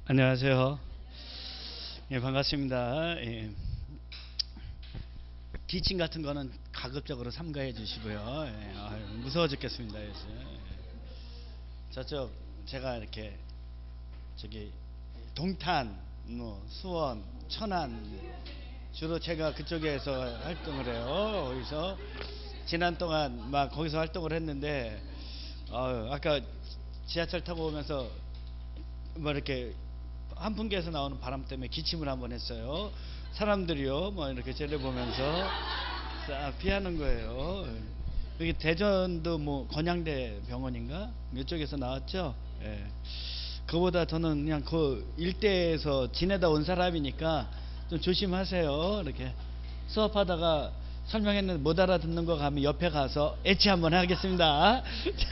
안녕하세요. 예, 반갑습니다. 예, 티칭 같은 거는 가급적으로 삼가해 주시고요. 예, 무서워 죽겠습니다. 요즘. 예. 저쪽 제가 이렇게 저기 동탄, 뭐 수원, 천안 주로 제가 그쪽에서 활동을 해요. 거기서 지난 동안 막 거기서 활동을 했는데 아까 지하철 타고 오면서 뭐 이렇게 한풍기에서 나오는 바람 때문에 기침을 한번 했어요. 사람들이요, 뭐 이렇게 쟤를 보면서 싹 피하는 거예요. 여기 대전도 뭐 건양대 병원인가 이쪽에서 나왔죠. 예. 그보다 저는 그냥 그 일대에서 지내다 온 사람이니까 좀 조심하세요. 이렇게 수업하다가 설명했는데 못 알아듣는 거 가면 옆에 가서 애치 한번 하겠습니다.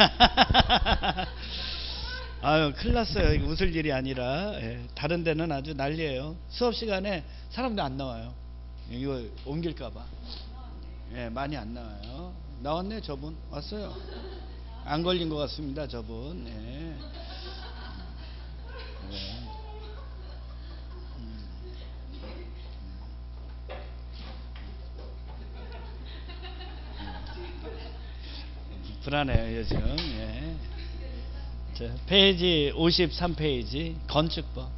아유, 큰일 났어요. 이거 웃을 일이 아니라. 예, 다른 데는 아주 난리예요. 수업 시간에 사람도 안 나와요. 이거 옮길까봐. 예, 많이 안 나와요. 나왔네, 저분. 왔어요. 안 걸린 것 같습니다, 저분. 예. 예. 불안해요, 요즘. 예. 자, 페이지 53페이지 건축법.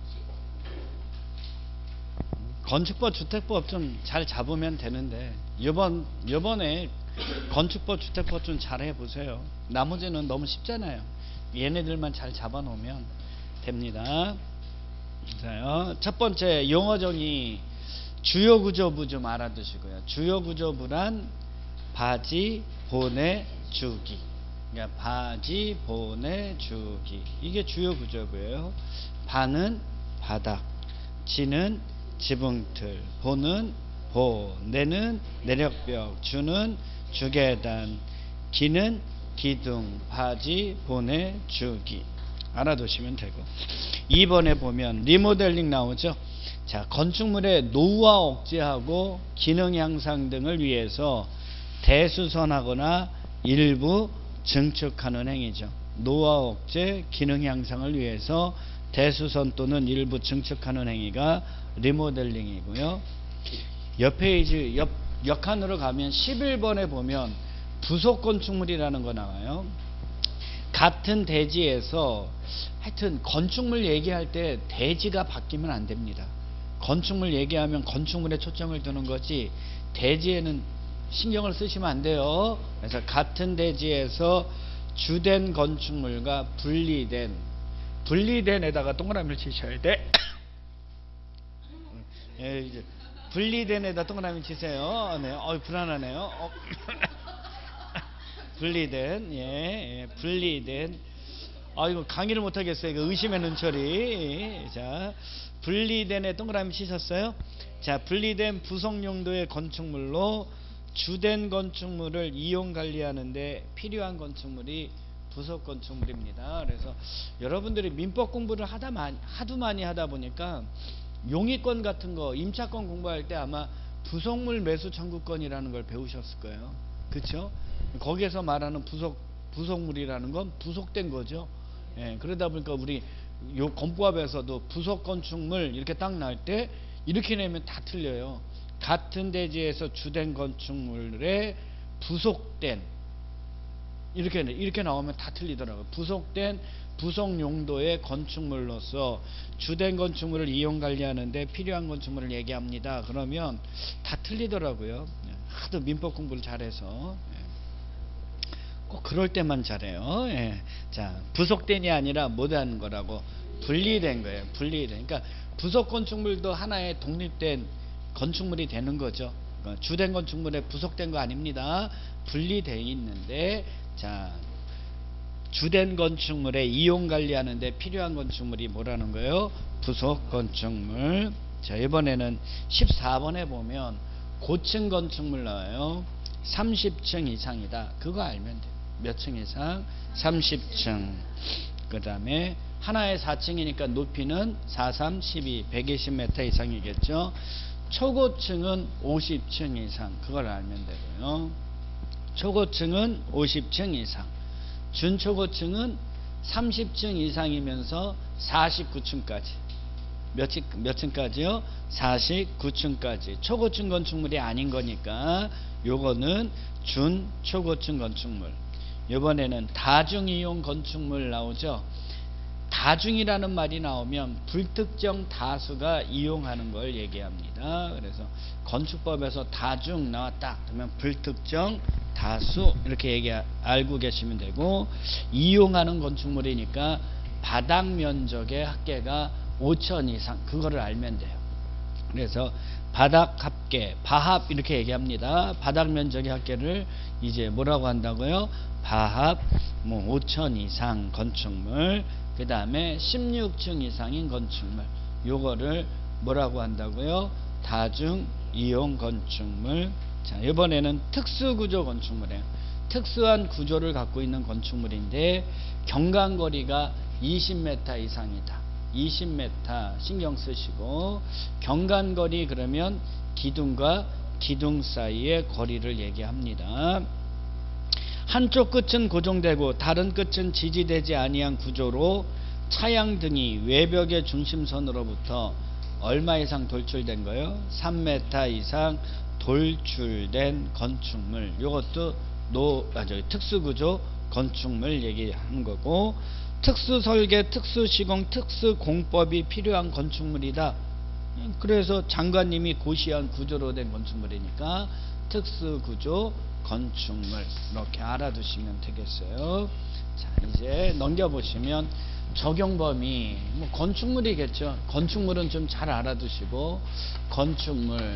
건축법 주택법 좀 잘 잡으면 되는데 요번에 건축법 주택법 좀 잘 해보세요. 나머지는 너무 쉽잖아요. 얘네들만 잘 잡아놓으면 됩니다. 자요, 첫 번째 용어 정의 주요 구조부 좀 알아두시고요. 주요 구조부란 바지, 보내, 주기. 그러니까 바지, 보내, 주기. 이게 주요 구조부예요. 바는 바닥, 지는 지붕틀, 보는 보, 내는 내력벽, 주는 주계단, 기는 기둥, 바지, 보내, 주기. 알아두시면 되고. 2번에 보면 리모델링 나오죠. 자, 건축물의 노후화 억제하고 기능 향상 등을 위해서 대수선하거나 일부 증축하는 행위죠. 노후화 억제, 기능 향상을 위해서 대수선 또는 일부 증축하는 행위가 리모델링이고요. 옆 페이지 옆 칸으로 가면 11번에 보면 부속 건축물이라는 거 나와요. 같은 대지에서 하여튼 건축물 얘기할 때 대지가 바뀌면 안 됩니다. 건축물 얘기하면 건축물에 초점을 두는 거지 대지에는 신경을 쓰시면 안 돼요. 그래서 같은 대지에서 주된 건축물과 분리된에다가 동그라미를 치셔야 돼. 예, 이제 분리된에다 동그라미 치세요. 네, 불안하네요. 분리된, 예, 분리된. 이거 강의를 못 하겠어요. 이거 의심의 눈초리. 자, 분리된에 동그라미 치셨어요? 자, 분리된 부속 용도의 건축물로 주된 건축물을 이용 관리하는데 필요한 건축물이 부속 건축물입니다. 그래서 여러분들이 민법 공부를 하도 많이 하다 보니까 용의권 같은 거 임차권 공부할 때 아마 부속물 매수 청구권이라는 걸 배우셨을 거예요. 그렇죠? 거기에서 말하는 부속물이라는 건 부속된 거죠. 예, 그러다 보니까 우리 요 건법에서도 부속 건축물 이렇게 딱 날 때 이렇게 내면 다 틀려요. 같은 대지에서 주된 건축물에 부속된 이렇게 나오면 다 틀리더라고요. 부속된 부속 용도의 건축물로서 주된 건축물을 이용 관리하는데 필요한 건축물을 얘기합니다. 그러면 다 틀리더라고요. 하도 민법 공부를 잘해서. 꼭 그럴 때만 잘해요. 예. 자, 부속된이 아니라 못한 거라고 분리된 거예요. 분리된. 그러니까 부속 건축물도 하나의 독립된 건축물이 되는 거죠. 그러니까 주된 건축물에 부속된 거 아닙니다. 분리되어 있는데, 자, 주된 건축물에 이용 관리하는데 필요한 건축물이 뭐라는 거예요? 부속 건축물. 자, 이번에는 14번에 보면 고층 건축물 나와요. 30층 이상이다. 그거 알면 돼요. 몇 층 이상? 30층. 그 다음에 하나에 4층이니까 높이는 4, 3, 12, 120m 이상이겠죠. 초고층은 50층 이상. 그걸 알면 되고요. 초고층은 50층 이상. 준초고층은 30층 이상이면서 49층까지. 몇 층까지요? 49층까지. 초고층 건축물이 아닌 거니까 요거는 준 초고층 건축물. 이번에는 다중이용 건축물 나오죠. 다중이라는 말이 나오면 불특정 다수가 이용하는 걸 얘기합니다. 그래서 건축법에서 다중 나왔다 그러면 불특정 다수 이렇게 알고 계시면 되고, 이용하는 건축물이니까 바닥 면적의 합계가 5천 이상 그거를 알면 돼요. 그래서 바닥 합계, 바합 이렇게 얘기합니다. 바닥 면적의 합계를 이제 뭐라고 한다고요? 바합 5천 이상 건축물, 그 다음에 16층 이상인 건축물, 요거를 뭐라고 한다고요? 다중 이용 건축물. 자, 이번에는 특수구조 건축물이에요. 특수한 구조를 갖고 있는 건축물인데 경관거리가 20m 이상이다. 20m 신경 쓰시고, 경관거리 그러면 기둥과 기둥 사이의 거리를 얘기합니다. 한쪽 끝은 고정되고 다른 끝은 지지되지 아니한 구조로 차양등이 외벽의 중심선으로부터 얼마 이상 돌출된 거요? 3m 이상 돌출된 건축물. 이것도 특수구조 건축물 얘기하는 거고, 특수설계, 특수시공, 특수공법이 필요한 건축물이다. 그래서 장관님이 고시한 구조로 된 건축물이니까 특수구조 건축물 이렇게 알아두시면 되겠어요. 자, 이제 넘겨보시면 적용범위 건축물이겠죠. 건축물은 좀 잘 알아두시고, 건축물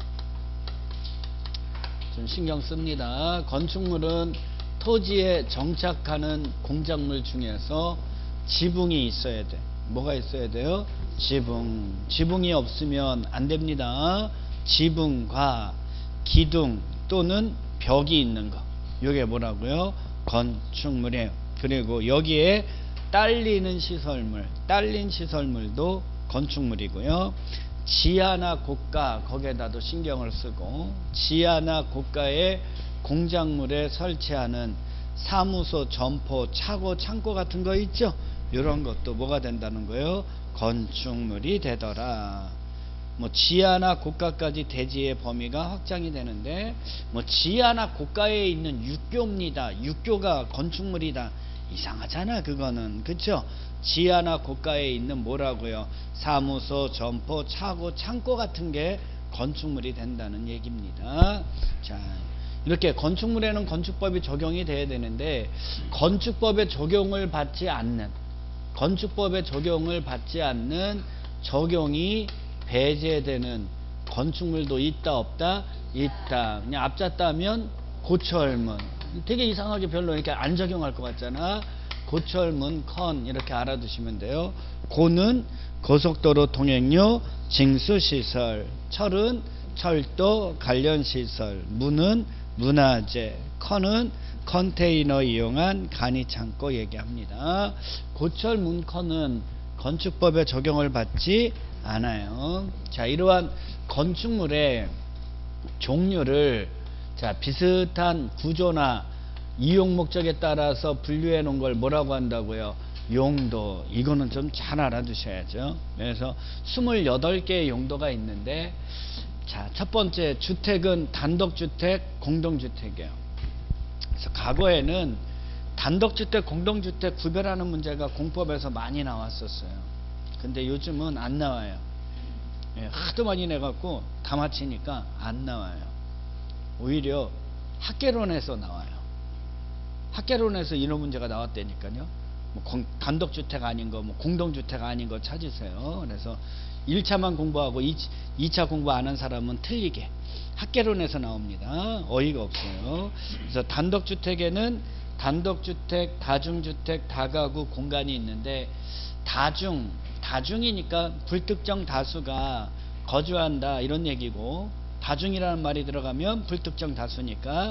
좀 신경 씁니다. 건축물은 토지에 정착하는 공작물 중에서 지붕이 있어야 돼. 뭐가 있어야 돼요? 지붕이 없으면 안 됩니다. 지붕과 기둥 또는 벽이 있는 거, 이게 뭐라고요? 건축물이에요. 그리고 여기에 딸린 시설물도 건축물이고요. 지하나 고가, 거기에다도 신경을 쓰고, 지하나 고가의 공작물에 설치하는 사무소, 점포, 차고, 창고 같은 거 있죠? 이런 것도 뭐가 된다는 거예요? 건축물이 되더라. 지하나 고가까지 대지의 범위가 확장이 되는데, 지하나 고가에 있는 육교입니다. 육교가 건축물이다. 이상하잖아, 그거는. 그쵸? 지하나 고가에 있는 뭐라고요? 사무소, 점포, 차고, 창고 같은 게 건축물이 된다는 얘기입니다. 자, 이렇게 건축물에는 건축법이 적용이 돼야 되는데, 건축법에 적용을 받지 않는 적용이 배제되는 건축물도 있다 없다? 있다. 그냥 앞잡다면 고철문, 되게 이상하게 별로 이렇게 안 적용할 것 같잖아. 고철문, 컨 이렇게 알아두시면 돼요. 고는 고속도로 통행료 징수시설, 철은 철도 관련시설, 문은 문화재, 컨은 컨테이너 이용한 간이창고 얘기합니다. 고철문, 컨은 건축법에 적용을 받지 않아요. 자, 이러한 건축물의 종류를 비슷한 구조나 이용 목적에 따라서 분류해 놓은 걸 뭐라고 한다고요? 용도. 이거는 좀 잘 알아두셔야죠. 그래서 28개의 용도가 있는데, 자, 첫 번째 주택은 단독주택, 공동주택이에요. 그래서 과거에는 단독주택, 공동주택 구별하는 문제가 공법에서 많이 나왔었어요. 근데 요즘은 안 나와요. 하도 많이 내갖고 다 맞히니까 안 나와요. 오히려 학개론에서 나와요. 학개론에서 이런 문제가 나왔다니까요. 단독주택 아닌 거, 공동주택 아닌 거 찾으세요. 그래서 1차만 공부하고 2차 공부 안 한 사람은 틀리게 학개론에서 나옵니다. 어이가 없어요. 그래서 단독주택에는 단독주택, 다중주택, 다가구 공간이 있는데, 다중이니까 불특정 다수가 거주한다 이런 얘기고, 다중이라는 말이 들어가면 불특정 다수니까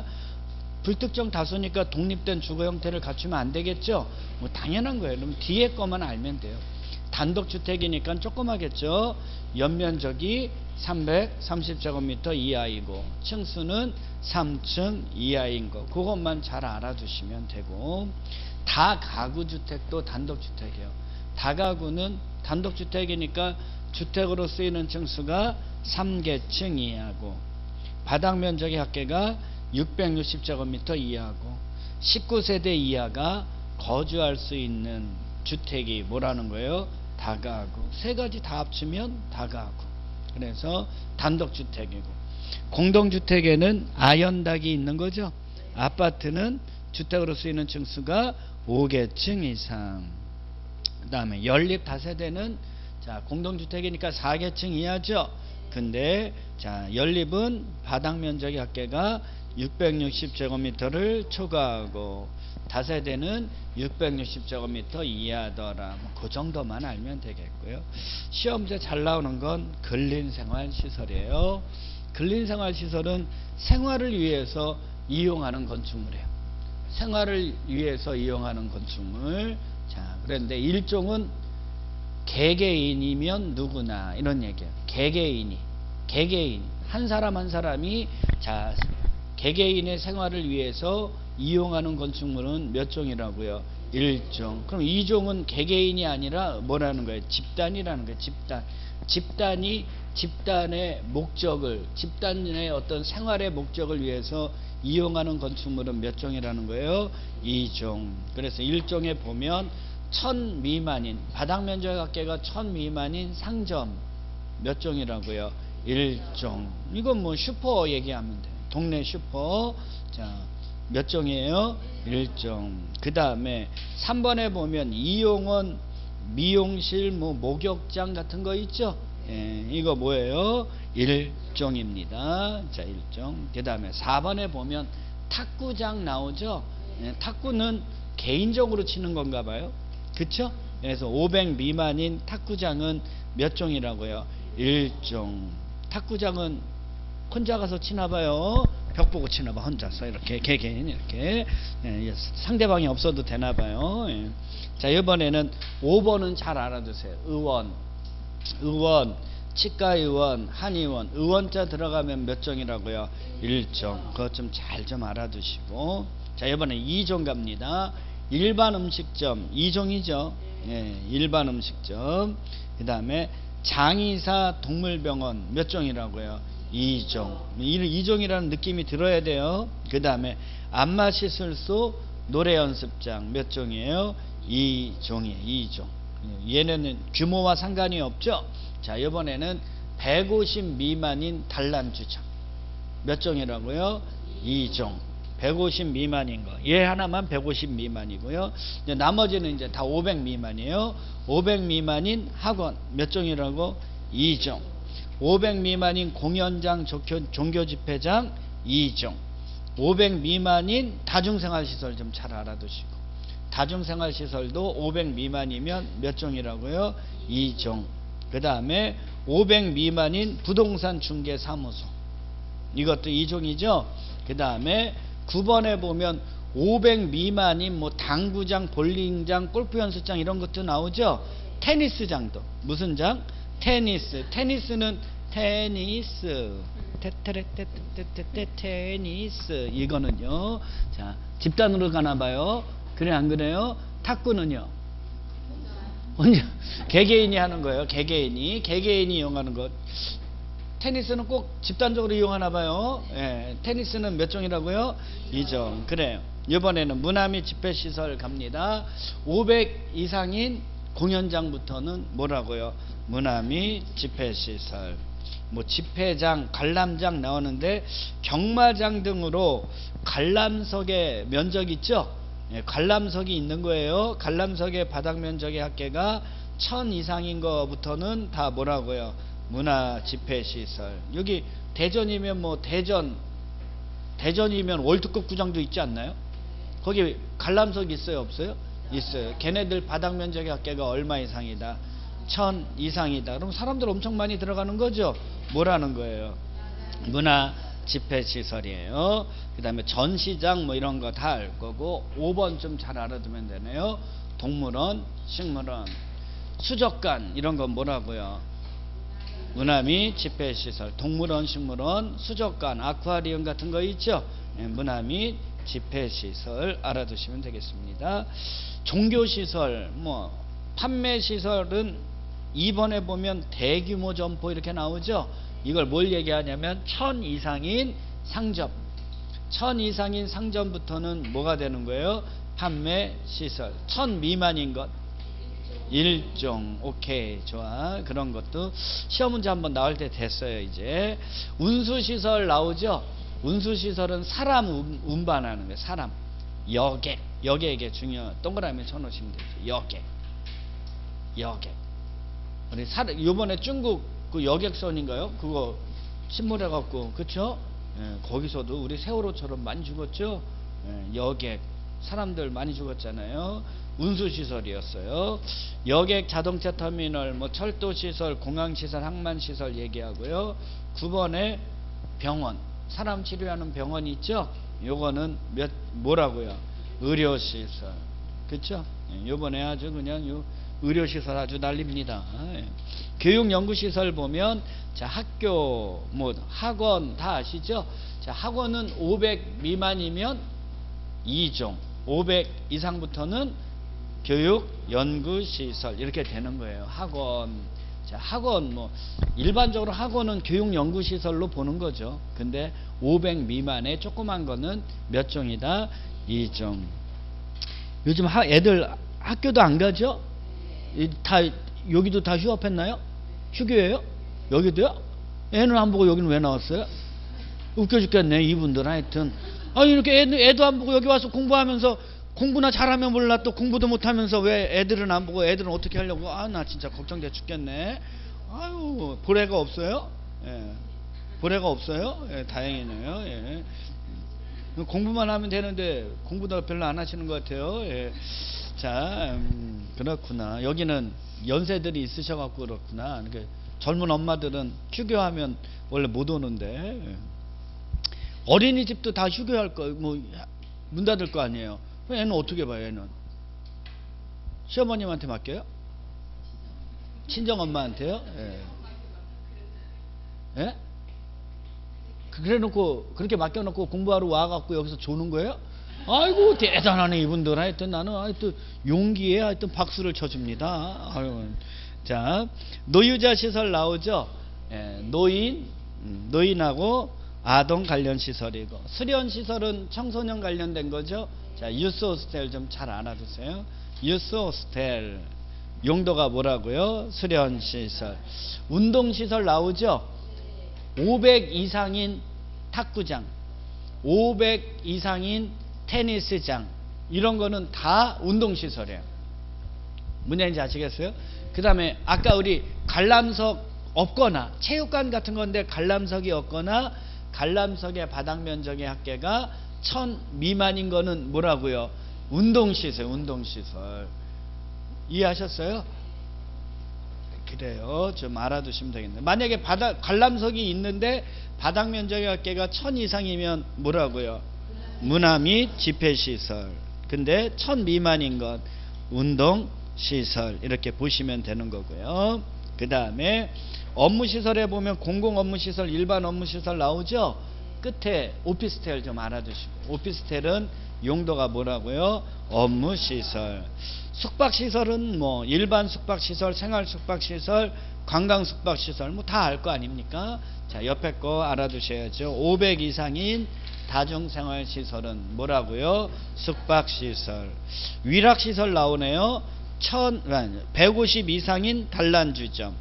독립된 주거 형태를 갖추면 안 되겠죠? 당연한 거예요. 그럼 뒤에 거만 알면 돼요. 단독주택이니까 조그마겠죠? 연면적이 330제곱미터 이하이고, 층수는 3층 이하인 거, 그것만 잘 알아두시면 되고, 다가구주택도 단독주택이에요. 다가구는 단독주택이니까 주택으로 쓰이는 층수가 3계층 이하고 바닥 면적의 합계가 660제곱미터 이하고 19세대 이하가 거주할 수 있는 주택이 뭐라는 거예요? 다가구. 세 가지 다 합치면 다가구. 그래서 단독주택이고, 공동주택에는 아연닭이 있는 거죠. 아파트는 주택으로 쓰이는 층수가 5계층 이상. 그 다음에 연립 다세대는 자 공동주택이니까 4계층 이하죠. 근데 자 연립은 바닥 면적의 합계가 660제곱미터를 초과하고 다세대는 660제곱미터 이하더라. 그 정도만 알면 되겠고요. 시험제 잘 나오는 건 근린생활시설이에요. 근린생활시설은 생활을 위해서 이용하는 건축물이에요. 생활을 위해서 이용하는 건축물. 자, 그런데 일종은 개개인이면 누구나 이런 얘기예요. 개개인 한 사람 한 사람이 자 개개인의 생활을 위해서 이용하는 건축물은 몇 종이라고요? 1종. 그럼 2종은 개개인이 아니라 뭐라는 거예요? 집단이라는 거예요. 집단이 집단의 목적을, 집단의 어떤 생활의 목적을 위해서 이용하는 건축물은 몇 종이라는 거예요? 2종. 그래서 1종에 보면 1000 미만인, 바닥 면적 합계가 1000 미만인 상점 몇 종이라고요? 1종. 이건 뭐 슈퍼 얘기하면 돼요. 동네 슈퍼. 자, 몇 종이에요? 1종. 그 다음에 3번에 보면 이용원, 미용실, 뭐 목욕장 같은 거 있죠? 예, 이거 뭐예요? 1종입니다. 자, 1종. 그 다음에 4번에 보면 탁구장 나오죠? 예, 탁구는 개인적으로 치는 건가 봐요. 그쵸? 그래서 500 미만인 탁구장은 몇 종이라고요? 1종. 탁구장은 혼자 가서 치나 봐요. 벽 보고 치나 봐. 혼자서 이렇게 개개인 이렇게. 예, 상대방이 없어도 되나 봐요. 예. 자, 이번에는 5번은 잘 알아두세요. 의원, 치과의원, 한의원. 의원자 들어가면 몇 종이라고요? 1종. 그것 좀 잘 좀 알아두시고. 자, 이번에 2종 갑니다. 일반 음식점 2종이죠. 예, 일반 음식점. 그 다음에 장의사 동물병원 몇 종이라고요? 2종. 2종이라는 느낌이 들어야 돼요. 그 다음에 안마시술소 노래연습장 몇 종이에요? 2종이에요. 2종. 얘네는 규모와 상관이 없죠. 자, 이번에는 150 미만인 단란주점 몇 종이라고요? 2종. 150 미만인 거. 얘 하나만 150 미만이고요. 이제 나머지는 이제 다 500 미만이에요. 500 미만인 학원 몇 종이라고? 2종. 500 미만인 공연장, 종교집회장 2종. 500 미만인 다중생활시설 좀 잘 알아두시고. 다중생활시설도 500 미만이면 몇 종이라고요? 2종. 그 다음에 500 미만인 부동산 중개사무소. 이것도 2종이죠. 그 다음에 9번에 보면 500 미만인 뭐 당구장, 볼링장, 골프 연습장 이런 것도 나오죠. 테니스장도. 무슨 장? 테니스. 테니스는 테니스. 테니스. 이거는요. 자, 집단으로 가나 봐요. 그래 안 그래요? 탁구는요. 혼자 개개인이 하는 거예요. 개개인이 이용하는 것. 테니스는 꼭 집단적으로 이용하나 봐요. 예, 테니스는 몇 종이라고요? 2종. 그래요. 이번에는 문화 및 집회시설 갑니다. 500 이상인 공연장부터는 뭐라고요? 문화 및 집회시설. 뭐 집회장, 관람장 나오는데 경마장 등으로 관람석의 면적 있죠? 예, 관람석이 있는 거예요. 관람석의 바닥 면적의 합계가 1000 이상인 거부터는 다 뭐라고요? 문화 집회시설. 여기 대전이면 뭐 대전이면 월드컵 구장도 있지 않나요? 거기 관람석 있어요? 없어요? 있어요. 걔네들 바닥 면적의 합계가 얼마 이상이다? 1000 이상이다. 그럼 사람들 엄청 많이 들어가는 거죠? 뭐라는 거예요? 문화 집회시설이에요. 그 다음에 전시장 뭐 이런 거 다 알 거고. 5번 좀 잘 알아두면 되네요. 동물원, 식물원, 수족관 이런 건 뭐라고요? 문화 및 집회시설. 동물원, 식물원, 수족관, 아쿠아리움 같은 거 있죠? 예, 문화 및 집회시설 알아두시면 되겠습니다. 종교시설, 뭐 판매시설은 2번에 보면 대규모 점포 이렇게 나오죠. 이걸 뭘 얘기하냐면 1000 이상인 상점. 1000 이상인 상점부터는 뭐가 되는 거예요? 판매 시설. 1000 미만인 것 일종. 오케이, 좋아. 그런 것도 시험 문제 한번 나올 때 됐어요. 이제 운수시설 나오죠. 운수시설은 사람 운반하는 거예요. 사람. 여객. 여객에 중요 동그라미 쳐놓으시면 되죠. 여객. 우리 요번에 중국 그 여객선인가요? 그거 침몰해갖고, 그쵸? 예, 거기서도 우리 세월호처럼 많이 죽었죠? 예, 여객. 사람들 많이 죽었잖아요. 운수시설이었어요. 여객, 자동차 터미널, 뭐 철도시설, 공항시설, 항만시설 얘기하고요. 9번에 병원. 사람 치료하는 병원이 있죠? 요거는 뭐라고요? 의료시설. 그쵸? 예, 요번에 아주 그냥 요 의료시설 아주 난립니다. 예. 교육연구시설 보면, 자, 학교, 뭐, 학원 다 아시죠? 자, 학원은 500 미만이면 2종, 500 이상부터는 교육연구시설, 이렇게 되는 거예요. 학원. 자, 학원, 뭐, 일반적으로 학원은 교육연구시설로 보는 거죠. 근데 500 미만의 조그만 거는 몇 종이다? 2종. 요즘 애들 학교도 안 가죠? 다 여기도 다 휴업했나요? 휴교예요? 여기도요? 애는 안 보고 여기는 왜 나왔어요? 웃겨 죽겠네 이분들. 하여튼 아니 이렇게 애도 안 보고 여기 와서 공부하면서, 공부나 잘하면 몰라 또 공부도 못하면서 왜 애들은 안 보고, 애들은 어떻게 하려고. 아, 나 진짜 걱정돼 죽겠네. 아유, 보래가 없어요? 예. 보래가 없어요? 예, 다행이네요. 예. 공부만 하면 되는데 공부도 별로 안 하시는 것 같아요. 예. 자, 그렇구나. 여기는 연세들이 있으셔갖고 그렇구나. 그러니까 젊은 엄마들은 휴교하면 원래 못 오는데. 예. 어린이집도 다 휴교할 거, 뭐 문 닫을 거 아니에요. 애는 어떻게 봐요? 애는 시어머님한테 맡겨요? 친정 엄마한테요? 예. 예? 그래놓고 그렇게 맡겨놓고 공부하러 와갖고 여기서 조는 거예요? 아이고 대단하네 이분들. 하여튼 나는 하여튼 용기에 하여튼 박수를 쳐줍니다. 아유. 자, 노유자 시설 나오죠. 예, 노인하고 아동 관련 시설이고, 수련 시설은 청소년 관련된 거죠. 자, 유스 호스텔 좀 잘 알아두세요. 유스 호스텔 용도가 뭐라고요? 수련 시설. 운동 시설 나오죠. 500 이상인 탁구장, 500 이상인 테니스장, 이런 거는 다 운동시설이에요. 뭔 얘기인지 아시겠어요? 그 다음에 아까 우리 관람석 없거나, 체육관 같은 건데 관람석이 없거나 관람석의 바닥 면적의 합계가 1000 미만인 거는 뭐라고요? 운동시설. 운동시설. 이해하셨어요? 그래요. 좀 알아두시면 되겠네요. 만약에 관람석이 있는데 바닥 면적의 합계가 1000 이상이면 뭐라고요? 문화 및 집회시설. 근데 1000 미만인 것 운동시설, 이렇게 보시면 되는 거고요. 그 다음에 업무시설에 보면 공공업무시설, 일반 업무시설 나오죠. 끝에 오피스텔 좀 알아두시고, 오피스텔은 용도가 뭐라고요? 업무시설. 숙박시설은 뭐 일반 숙박시설, 생활 숙박시설, 관광 숙박시설 뭐 다 알 거 아닙니까? 자, 옆에 거 알아두셔야죠. 500 이상인 다중생활시설은 뭐라고요? 숙박시설. 위락시설 나오네요. 150 이상인 단란주점,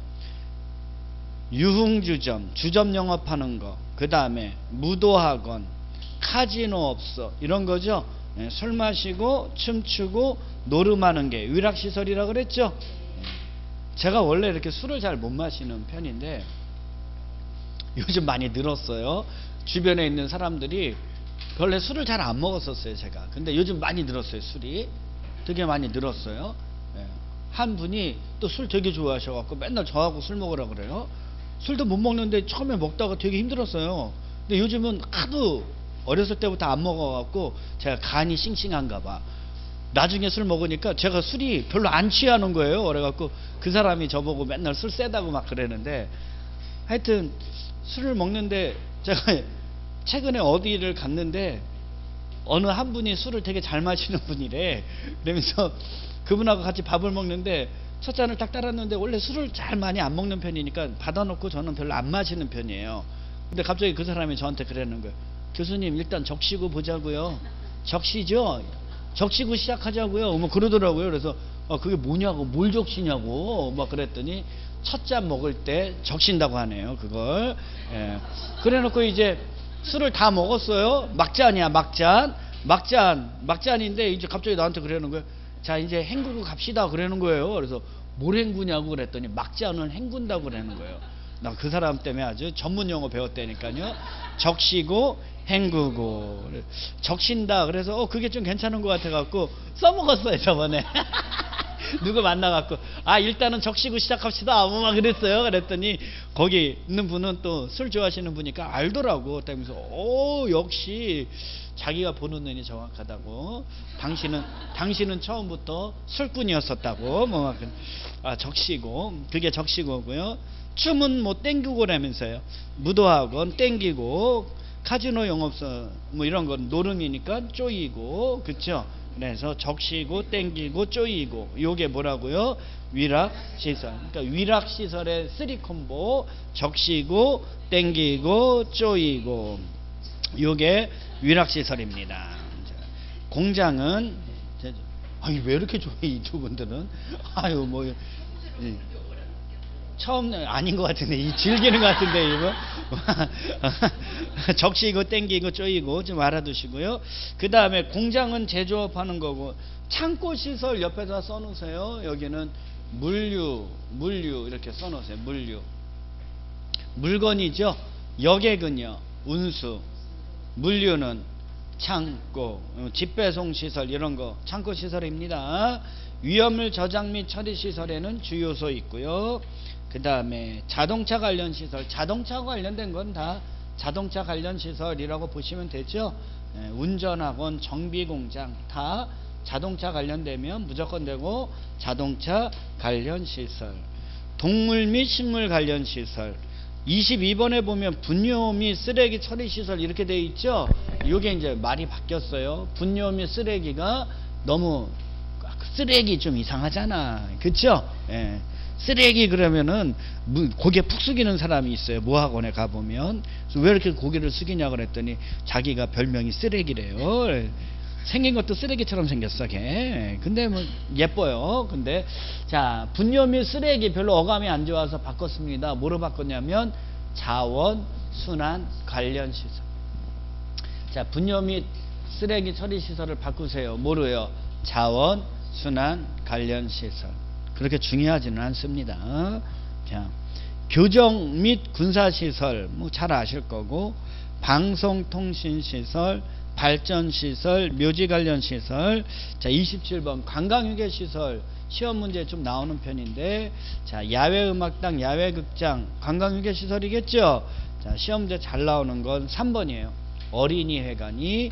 유흥주점, 주점 영업하는 거, 그 다음에 무도학원, 카지노업소, 이런 거죠. 예, 술 마시고 춤추고 노름하는 게 위락시설이라고 그랬죠. 제가 원래 이렇게 술을 잘 못 마시는 편인데 요즘 많이 늘었어요. 주변에 있는 사람들이, 원래 술을 잘 안 먹었었어요 제가. 근데 요즘 많이 늘었어요. 술이 되게 많이 늘었어요. 예. 한 분이 또 술 되게 좋아하셔갖고 맨날 저하고 술 먹으라 그래요. 술도 못 먹는데 처음에 먹다가 되게 힘들었어요. 근데 요즘은 하도 어렸을 때부터 안 먹어갖고 제가 간이 싱싱한가 봐. 나중에 술 먹으니까 제가 술이 별로 안 취하는 거예요. 그래갖고 그 사람이 저보고 맨날 술 세다고 막 그러는데, 하여튼 술을 먹는데, 제가 최근에 어디를 갔는데 어느 한 분이 술을 되게 잘 마시는 분이래. 그러면서 그분하고 같이 밥을 먹는데 첫 잔을 딱 따랐는데 원래 술을 잘 많이 안 먹는 편이니까 받아놓고 저는 별로 안 마시는 편이에요. 근데 갑자기 그 사람이 저한테 그러는 거예요. 교수님 일단 적시고 보자고요. 적시죠? 적시고 시작하자고요. 뭐 그러더라고요. 그래서 그게 뭐냐고, 뭘 적시냐고 막 그랬더니 첫 잔 먹을 때 적신다고 하네요. 그걸. 예. 그래놓고 이제 술을 다 먹었어요. 막잔이야, 막잔인데 이제 갑자기 나한테 그러는 거예요. 자, 이제 헹구고 갑시다 그러는 거예요. 그래서 뭘 헹구냐고 그랬더니 막잔은 헹군다고 그러는 거예요. 나 그 사람 때문에 아주 전문 용어 배웠다니까요. 적시고 헹구고 적신다. 그래서 그게 좀 괜찮은 것 같아 갖고 써먹었어요 저번에. 누구 만나갖고 일단은 적시고 시작합시다 뭐 막 그랬어요. 그랬더니 거기 있는 분은 또 술 좋아하시는 분이니까 알더라고. 그러면서 역시 자기가 보는 눈이 정확하다고. 당신은 처음부터 술꾼이었었다고. 뭐 적시고, 그게 적시고고요. 춤은 뭐 땡기고라면서요. 무도학원 땡기고, 카지노 영업소 뭐 이런 건 노름이니까 쪼이고, 그쵸? 그래서 적시고 땡기고 쪼이고, 요게 뭐라고요? 위락시설. 그러니까 위락시설의 3콤보. 적시고 땡기고 쪼이고, 요게 위락시설입니다. 공장은 왜 이렇게 좋아해 이 두 분들은? 처음 아닌 것 같은데 즐기는 것 같은데 이거. 적시고 땡기고 쪼이고 좀 알아두시고요. 그 다음에 공장은 제조업하는 거고, 창고 시설 옆에다 써놓으세요. 여기는 물류 이렇게 써놓으세요. 물류 물건이죠. 여객은요 운수, 물류는 창고, 집배송 시설 이런 거 창고 시설입니다. 위험물 저장 및 처리 시설에는 주유소 있고요. 그 다음에 자동차 관련 시설, 자동차 관련된 건 다 자동차 관련 시설이라고 보시면 되죠. 운전학원, 정비공장 다 자동차 관련되면 무조건 되고 자동차 관련 시설. 동물 및 식물 관련 시설, 22번에 보면 분뇨 및 쓰레기 처리 시설 이렇게 되어 있죠. 이게 이제 말이 바뀌었어요. 분뇨 및 쓰레기가 너무 쓰레기 좀 이상하잖아, 그쵸? 예. 쓰레기 그러면은 고개 푹 숙이는 사람이 있어요. 모학원에 가보면. 왜 이렇게 고개를 숙이냐 그랬더니 자기가 별명이 쓰레기래요. 생긴 것도 쓰레기처럼 생겼어 걔. 근데 뭐 예뻐요. 근데 자, 분뇨 및 쓰레기 별로 어감이 안 좋아서 바꿨습니다. 뭐로 바꿨냐면 자원 순환 관련 시설. 자, 분뇨 및 쓰레기 처리 시설을 바꾸세요. 뭐로요? 자원 순환 관련 시설. 그렇게 중요하지는 않습니다. 자, 교정 및 군사시설 뭐 잘 아실 거고, 방송통신시설, 발전시설, 묘지 관련 시설. 자, 27번 관광휴게시설 시험 문제 좀 나오는 편인데, 자, 야외음악당, 야외극장, 관광휴게시설이겠죠. 자, 시험 문제 잘 나오는 건 3번이에요. 어린이회관이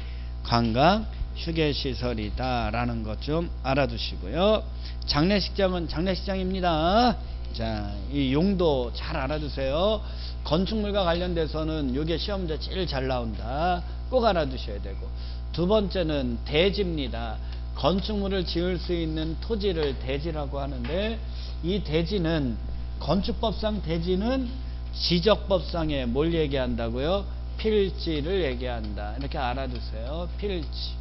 관광휴게시설이다 라는 것 좀 알아두시고요. 장례식장은 장례식장입니다. 자, 이 용도 잘 알아두세요. 건축물과 관련돼서는 이게 시험 문제 제일 잘 나온다. 꼭 알아두셔야 되고, 두 번째는 대지입니다. 건축물을 지을 수 있는 토지를 대지라고 하는데, 이 대지는 건축법상 대지는 지적법상에 뭘 얘기한다고요? 필지를 얘기한다. 이렇게 알아두세요. 필지.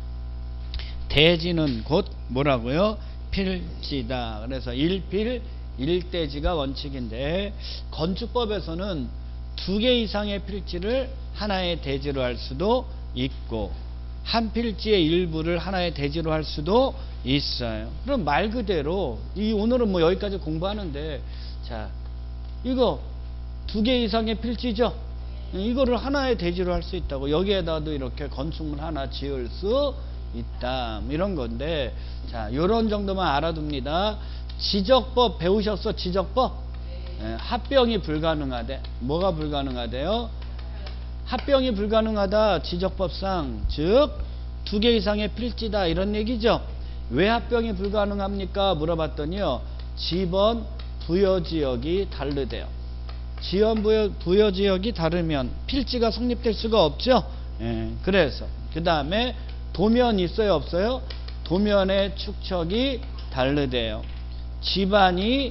대지는 곧 뭐라고요? 필지다. 그래서 일필 일대지가 원칙인데, 건축법에서는 2개 이상의 필지를 하나의 대지로 할 수도 있고, 한 필지의 일부를 하나의 대지로 할 수도 있어요. 그럼 말 그대로 오늘은 뭐 여기까지 공부하는데, 자, 이거 2개 이상의 필지죠. 이거를 하나의 대지로 할 수 있다고. 여기에다도 이렇게 건축물 하나 지을 수 있다, 이런 건데, 자, 요런 정도만 알아둡니다. 지적법 배우셨어? 지적법? 합병이 불가능하대. 뭐가 불가능하대요? 합병이 불가능하다. 지적법상. 즉 2개 이상의 필지다 이런 얘기죠. 왜 합병이 불가능합니까? 물어봤더니요, 지번 부여지역이 다르대요. 지원 부여지역이 다르면 필지가 성립될 수가 없죠. 그래서 그 다음에 도면 있어요 없어요? 도면의 축척이 다르대요. 집안이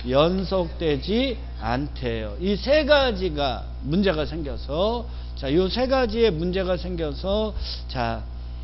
연속되지 않대요. 이 세 가지가 문제가 생겨서, 자, 요 세 가지의 문제가 생겨서, 자,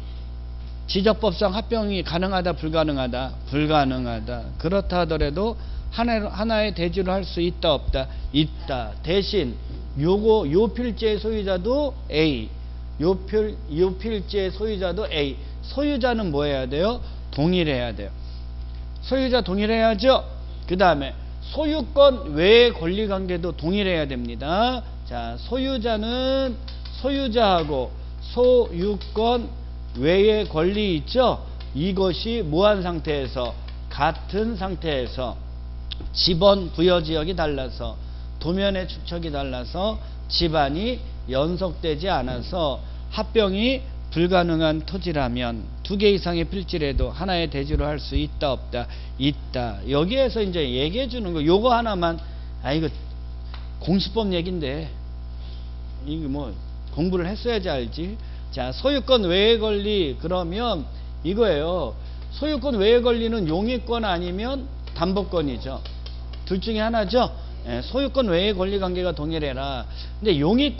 지적법상 합병이 가능하다, 불가능하다? 불가능하다. 그렇다 하더라도 하나의 대지로 할 수 있다, 없다? 있다. 대신 요 필지의 소유자도 A, 요 필지의 소유자도 A. 소유자는 뭐 해야 돼요? 동일해야 돼요. 소유자 동일해야죠. 그 다음에 소유권 외의 권리관계도 동일해야 됩니다. 자, 소유자는 소유자하고 소유권 외의 권리 있죠? 이것이 무한 상태에서, 같은 상태에서 지번 부여지역이 달라서, 도면의 축척이 달라서 집안이 연속되지 않아서 합병이 불가능한 토지라면 두 개 이상의 필지라도 하나의 대지로 할 수 있다, 없다? 있다. 여기에서 이제 얘기해 주는 거, 요거 하나만, 이거 공시법 얘기인데 이거 뭐 공부를 했어야지 알지. 자, 소유권 외의 권리, 그러면 이거예요. 소유권 외의 권리는 용의권 아니면 담보권이죠. 둘 중에 하나죠. 소유권 외의 권리 관계가 동일해라. 근데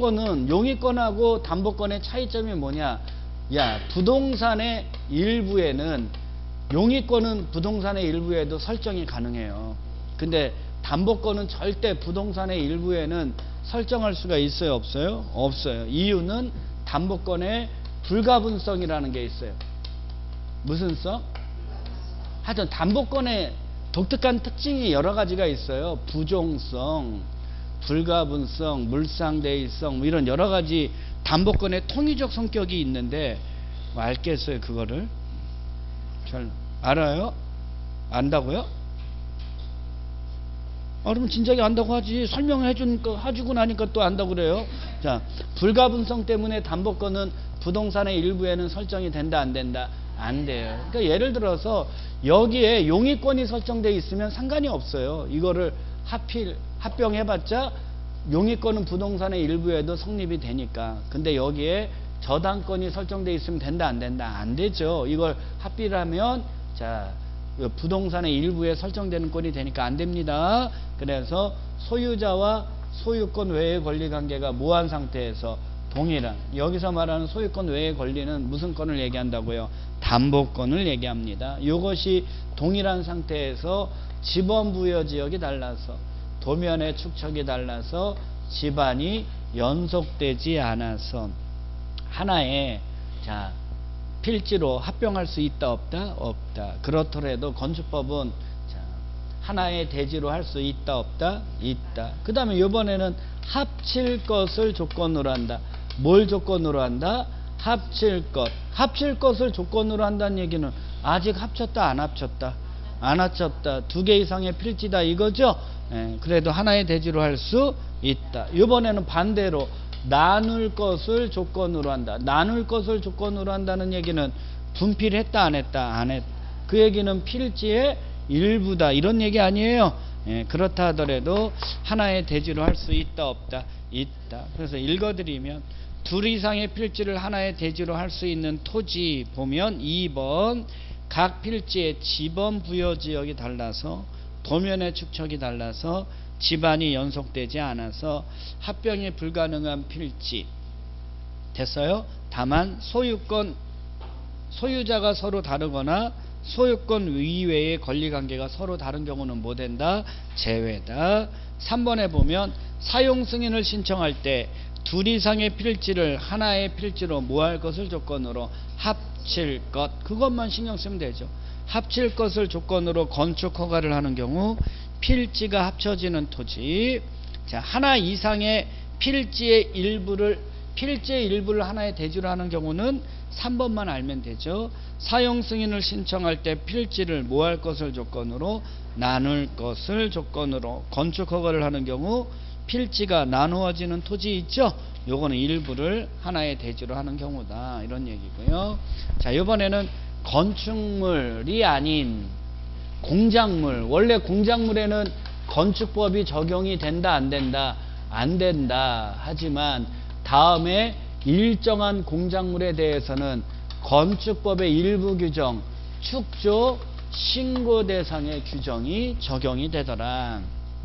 용의권하고 담보권의 차이점이 뭐냐? 야, 부동산의 일부에는, 용의권은 부동산의 일부에도 설정이 가능해요. 근데 담보권은 절대 부동산의 일부에는 설정할 수가 있어요, 없어요? 없어요. 이유는 담보권의 불가분성이라는 게 있어요. 무슨 성? 하여튼 담보권의 독특한 특징이 여러 가지가 있어요. 부종성, 불가분성, 물상대의성, 뭐 이런 여러 가지 담보권의 통위적 성격이 있는데, 뭐 알겠어요, 그거를? 잘 알아요? 안다고요? 그러면 진작에 안다고 하지. 해주고 나니까 또 안다고 그래요. 자, 불가분성 때문에 담보권은 부동산의 일부에는 설정이 된다, 안 된다? 안 돼요. 그러니까 예를 들어서 여기에 용의권이 설정되어 있으면 상관이 없어요. 이거를 합병해봤자 용의권은 부동산의 일부에도 성립이 되니까. 근데 여기에 저당권이 설정되어 있으면 된다, 안 된다? 안 되죠. 이걸 합의를 하면, 자, 부동산의 일부에 설정되는 권이 되니까 안 됩니다. 그래서 소유자와 소유권 외의 권리관계가 무한 상태에서 동일한, 여기서 말하는 소유권 외의 권리는 무슨 권을 얘기한다고요? 담보권을 얘기합니다. 이것이 동일한 상태에서 지번부여지역이 달라서, 도면의 축척이 달라서 집안이 연속되지 않아서 하나의, 자, 필지로 합병할 수 있다, 없다? 없다. 그렇더라도 건축법은, 자, 하나의 대지로 할 수 있다, 없다? 있다. 그 다음에 이번에는 합칠 것을 조건으로 한다. 뭘 조건으로 한다? 합칠 것. 합칠 것을 조건으로 한다는 얘기는 아직 합쳤다, 안 합쳤다? 안 합쳤다. 두 개 이상의 필지다, 이거죠? 그래도 하나의 대지로 할 수 있다. 이번에는 반대로 나눌 것을 조건으로 한다. 나눌 것을 조건으로 한다는 얘기는 분필 했다, 안 했다? 안 했다. 그 얘기는 필지의 일부다, 이런 얘기 아니에요. 그렇다 하더라도 하나의 대지로 할 수 있다, 없다? 있다. 그래서 읽어드리면, 둘 이상의 필지를 하나의 대지로 할 수 있는 토지 보면 2번, 각 필지의 지번 부여지역이 달라서, 도면의 축척이 달라서 집안이 연속되지 않아서 합병이 불가능한 필지. 됐어요? 다만 소유자가 서로 다르거나 소유권 이외의 권리관계가 서로 다른 경우는 뭐 된다? 제외다. 3번에 보면 사용 승인을 신청할 때 둘 이상의 필지를 하나의 필지로 모할 것을 조건으로 합칠 것, 그것만 신경 쓰면 되죠. 합칠 것을 조건으로 건축 허가를 하는 경우 필지가 합쳐지는 토지. 자, 하나 이상의 필지의 일부를 하나의 대지로 하는 경우는 3번만 알면 되죠. 사용 승인을 신청할 때 필지를 모할 것을 조건으로, 나눌 것을 조건으로 건축 허가를 하는 경우 필지가 나누어지는 토지 있죠? 요거는 일부를 하나의 대지로 하는 경우다, 이런 얘기고요. 자, 이번에는 건축물이 아닌 공작물. 원래 공작물에는 건축법이 적용이 된다, 안 된다? 안 된다. 하지만 다음에 일정한 공작물에 대해서는 건축법의 일부 규정, 축조 신고 대상의 규정이 적용이 되더라.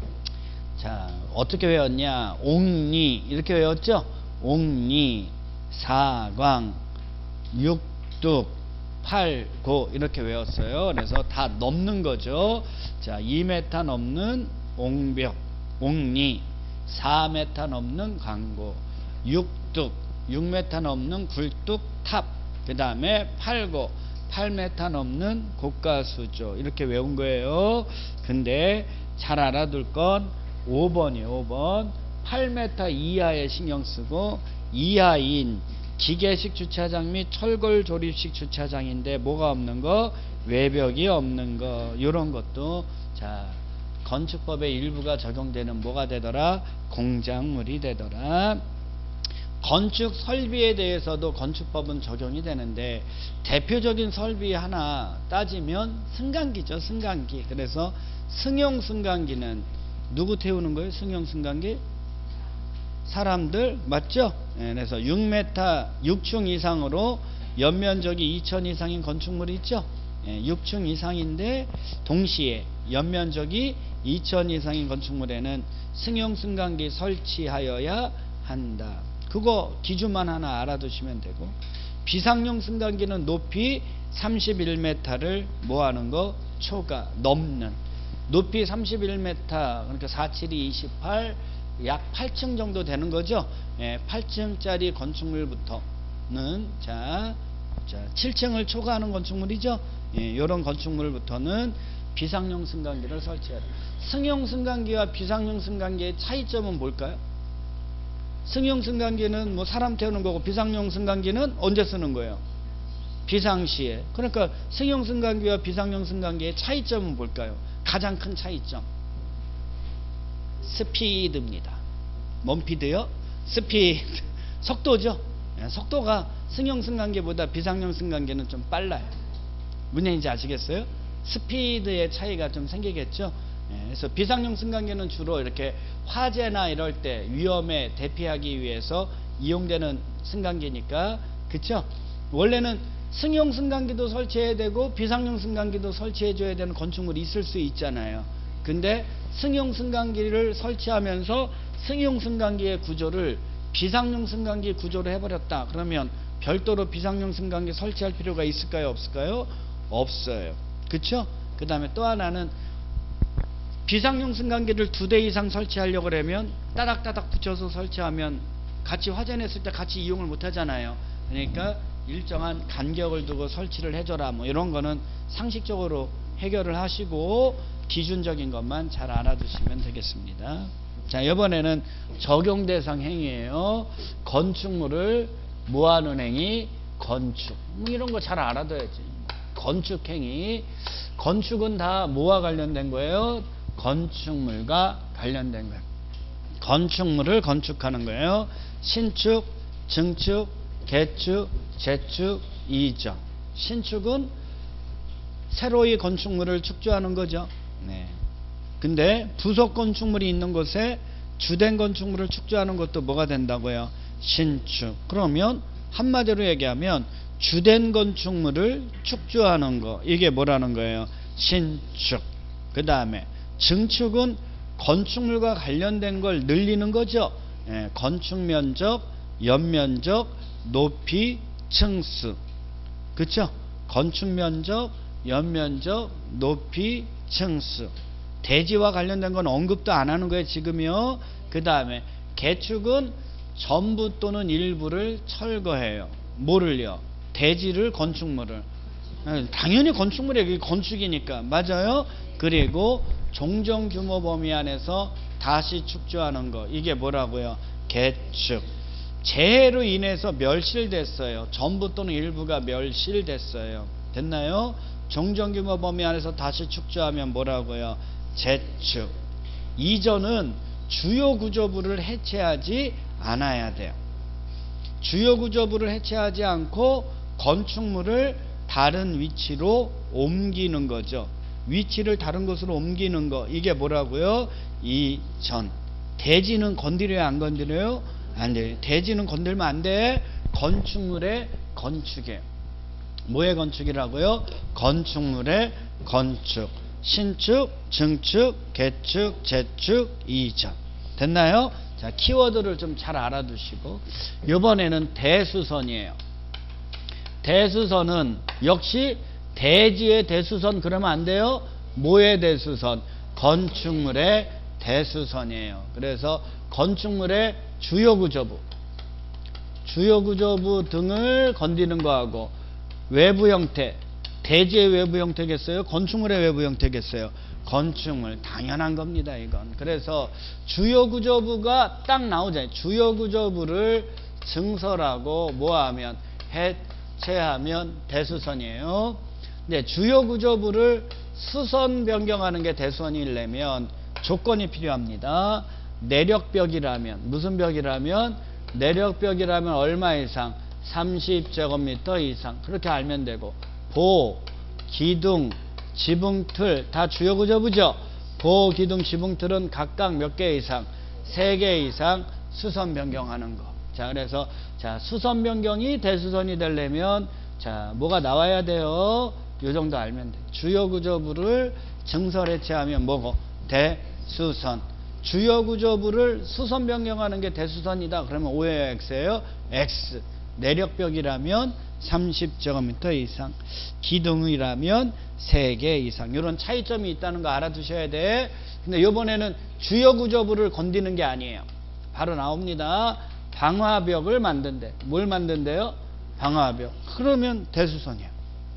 자, 어떻게 외웠냐? 옥리 이렇게 외웠죠? 옥리, 사광, 육둑, 팔고 이렇게 외웠어요. 그래서 다 넘는 거죠. 자, 2m 넘는 옹벽, 옥리, 4m 넘는 광고, 육둑, 6m 넘는 굴뚝, 탑, 그 다음에 팔고, 8m 넘는 고가수조 이렇게 외운 거예요. 근데 잘 알아둘 건 5번이에요. 5번 8m 이하에 신경 쓰고 이하인 기계식 주차장 및 철골 조립식 주차장인데 뭐가 없는 거? 외벽이 없는 거. 이런 것도 자 건축법의 일부가 적용되는 뭐가 되더라? 공작물이 되더라. 건축 설비에 대해서도 건축법은 적용이 되는데 대표적인 설비 하나 따지면 승강기죠. 승강기. 그래서 승용 승강기는 누구 태우는 거예요? 승용 승강기? 사람들 맞죠? 네, 그래서 6m 6층 이상으로 연면적이 2000 이상인 건축물이 있죠. 6층 이상인데 동시에 연면적이 2000 이상인 건축물에는 승용 승강기 설치하여야 한다. 그거 기준만 하나 알아두시면 되고, 비상용 승강기는 높이 31m를 뭐하는 거? 초과 넘는 높이 31m, 그러니까 4, 7, 2, 28, 약 8층 정도 되는 거죠. 8층짜리 건축물부터는 자 7층을 초과하는 건축물이죠. 이런 건축물부터는 비상용 승강기를 설치해야 돼요. 승용 승강기와 비상용 승강기의 차이점은 뭘까요? 승용 승강기는 뭐 사람 태우는 거고 비상용 승강기는 언제 쓰는 거예요? 비상시에. 그러니까 승용 승강기와 비상용 승강기의 차이점은 뭘까요? 가장 큰 차이점 스피드입니다. 뭔 피드요? 스피드 속도죠. 속도가 승용 승강기보다 비상용 승강기는 좀 빨라요. 무슨 얘기인지 아시겠어요? 스피드의 차이가 좀 생기겠죠. 그래서 비상용 승강기는 주로 이렇게 화재나 이럴 때 위험에 대피하기 위해서 이용되는 승강기니까, 그쵸? 원래는 승용 승강기도 설치해야 되고 비상용 승강기도 설치해 줘야 되는 건축물이 있을 수 있잖아요. 근데 승용 승강기를 설치하면서 승용 승강기의 구조를 비상용 승강기 구조로 해버렸다. 그러면 별도로 비상용 승강기 설치할 필요가 있을까요? 없을까요? 없어요. 그쵸? 그 다음에 또 하나는 비상용 승강기를 2대 이상 설치하려고 하면 따닥따닥 붙여서 설치하면 같이 화재 냈을 때 같이 이용을 못 하잖아요. 그러니까 일정한 간격을 두고 설치를 해줘라, 뭐 이런 거는 상식적으로 해결을 하시고 기준적인 것만 잘 알아두시면 되겠습니다. 자, 이번에는 적용 대상 행위예요. 건축물을 뭐하는 행위? 건축. 뭐 이런 거 잘 알아둬야지. 건축 행위. 건축은 다 뭐와 관련된 거예요? 건축물과 관련된 거예요. 건축물을 건축하는 거예요. 신축, 증축, 개축, 재축, 이전. 신축은 새로이 건축물을 축조하는 거죠. 네. 근데 부속 건축물이 있는 곳에 주된 건축물을 축조하는 것도 뭐가 된다고요? 신축. 그러면 한마디로 얘기하면 주된 건축물을 축조하는 거, 이게 뭐라는 거예요? 신축. 그 다음에 증축은 건축물과 관련된 걸 늘리는 거죠. 건축 면적, 연면적, 높이, 층수. 그쵸? 건축 면적, 연면적, 높이, 층수. 대지와 관련된 건 언급도 안 하는 거예요, 지금요. 그 다음에 개축은 전부 또는 일부를 철거해요. 뭐를요? 대지를, 건축물을. 당연히 건축물이 건축이니까. 맞아요? 그리고 종정 규모 범위 안에서 다시 축조하는 거, 이게 뭐라고요? 개축. 재해로 인해서 멸실됐어요. 전부 또는 일부가 멸실됐어요. 됐나요? 종정 규모 범위 안에서 다시 축조하면 뭐라고요? 재축. 이전은 주요 구조부를 해체하지 않아야 돼요. 주요 구조부를 해체하지 않고 건축물을 다른 위치로 옮기는 거죠. 위치를 다른 곳으로 옮기는 거, 이게 뭐라고요? 이전. 대지는 건드려요, 안 건드려요? 안 돼요. 대지는 건들면 안 돼. 건축물의 건축이에요. 뭐의 건축이라고요? 건축물의 건축. 신축, 증축, 개축, 재축, 이전. 됐나요? 자, 키워드를 좀 잘 알아두시고, 이번에는 대수선이에요. 대수선은 역시 대지의 대수선 그러면 안 돼요. 뭐의 대수선? 건축물의 대수선이에요. 그래서 건축물의 주요 구조부 등을 건드리는 거하고 외부 형태, 대지의 외부 형태겠어요? 건축물의 외부 형태겠어요? 건축물. 당연한 겁니다, 이건. 그래서 주요 구조부가 딱 나오잖아요. 주요 구조부를 증설하고 뭐하면? 해체하면 대수선이에요. 근데 주요 구조부를 수선 변경하는 게 대수선이려면 조건이 필요합니다. 내력벽이라면, 무슨 벽이라면? 내력벽이라면 얼마 이상? 30제곱미터 이상. 그렇게 알면 되고, 보, 기둥, 지붕틀 다 주요 구조부죠. 보, 기둥, 지붕틀은 각각 몇 개 이상? 3개 이상 수선 변경하는 거. 자, 그래서 자, 수선 변경이 대수선이 되려면 자, 뭐가 나와야 돼요? 요 정도 알면 돼. 주요 구조부를 증설 해체하면 뭐고? 대수선. 주요 구조부를 수선 변경하는 게 대수선이다. 그러면 O예요, X예요? X. 내력벽이라면 30제곱미터 이상, 기둥이라면 3개 이상. 이런 차이점이 있다는 거 알아두셔야 돼. 근데 이번에는 주요 구조부를 건드리는 게 아니에요. 바로 나옵니다. 방화벽을 만든대. 뭘 만든대요? 방화벽. 그러면 대수선이야.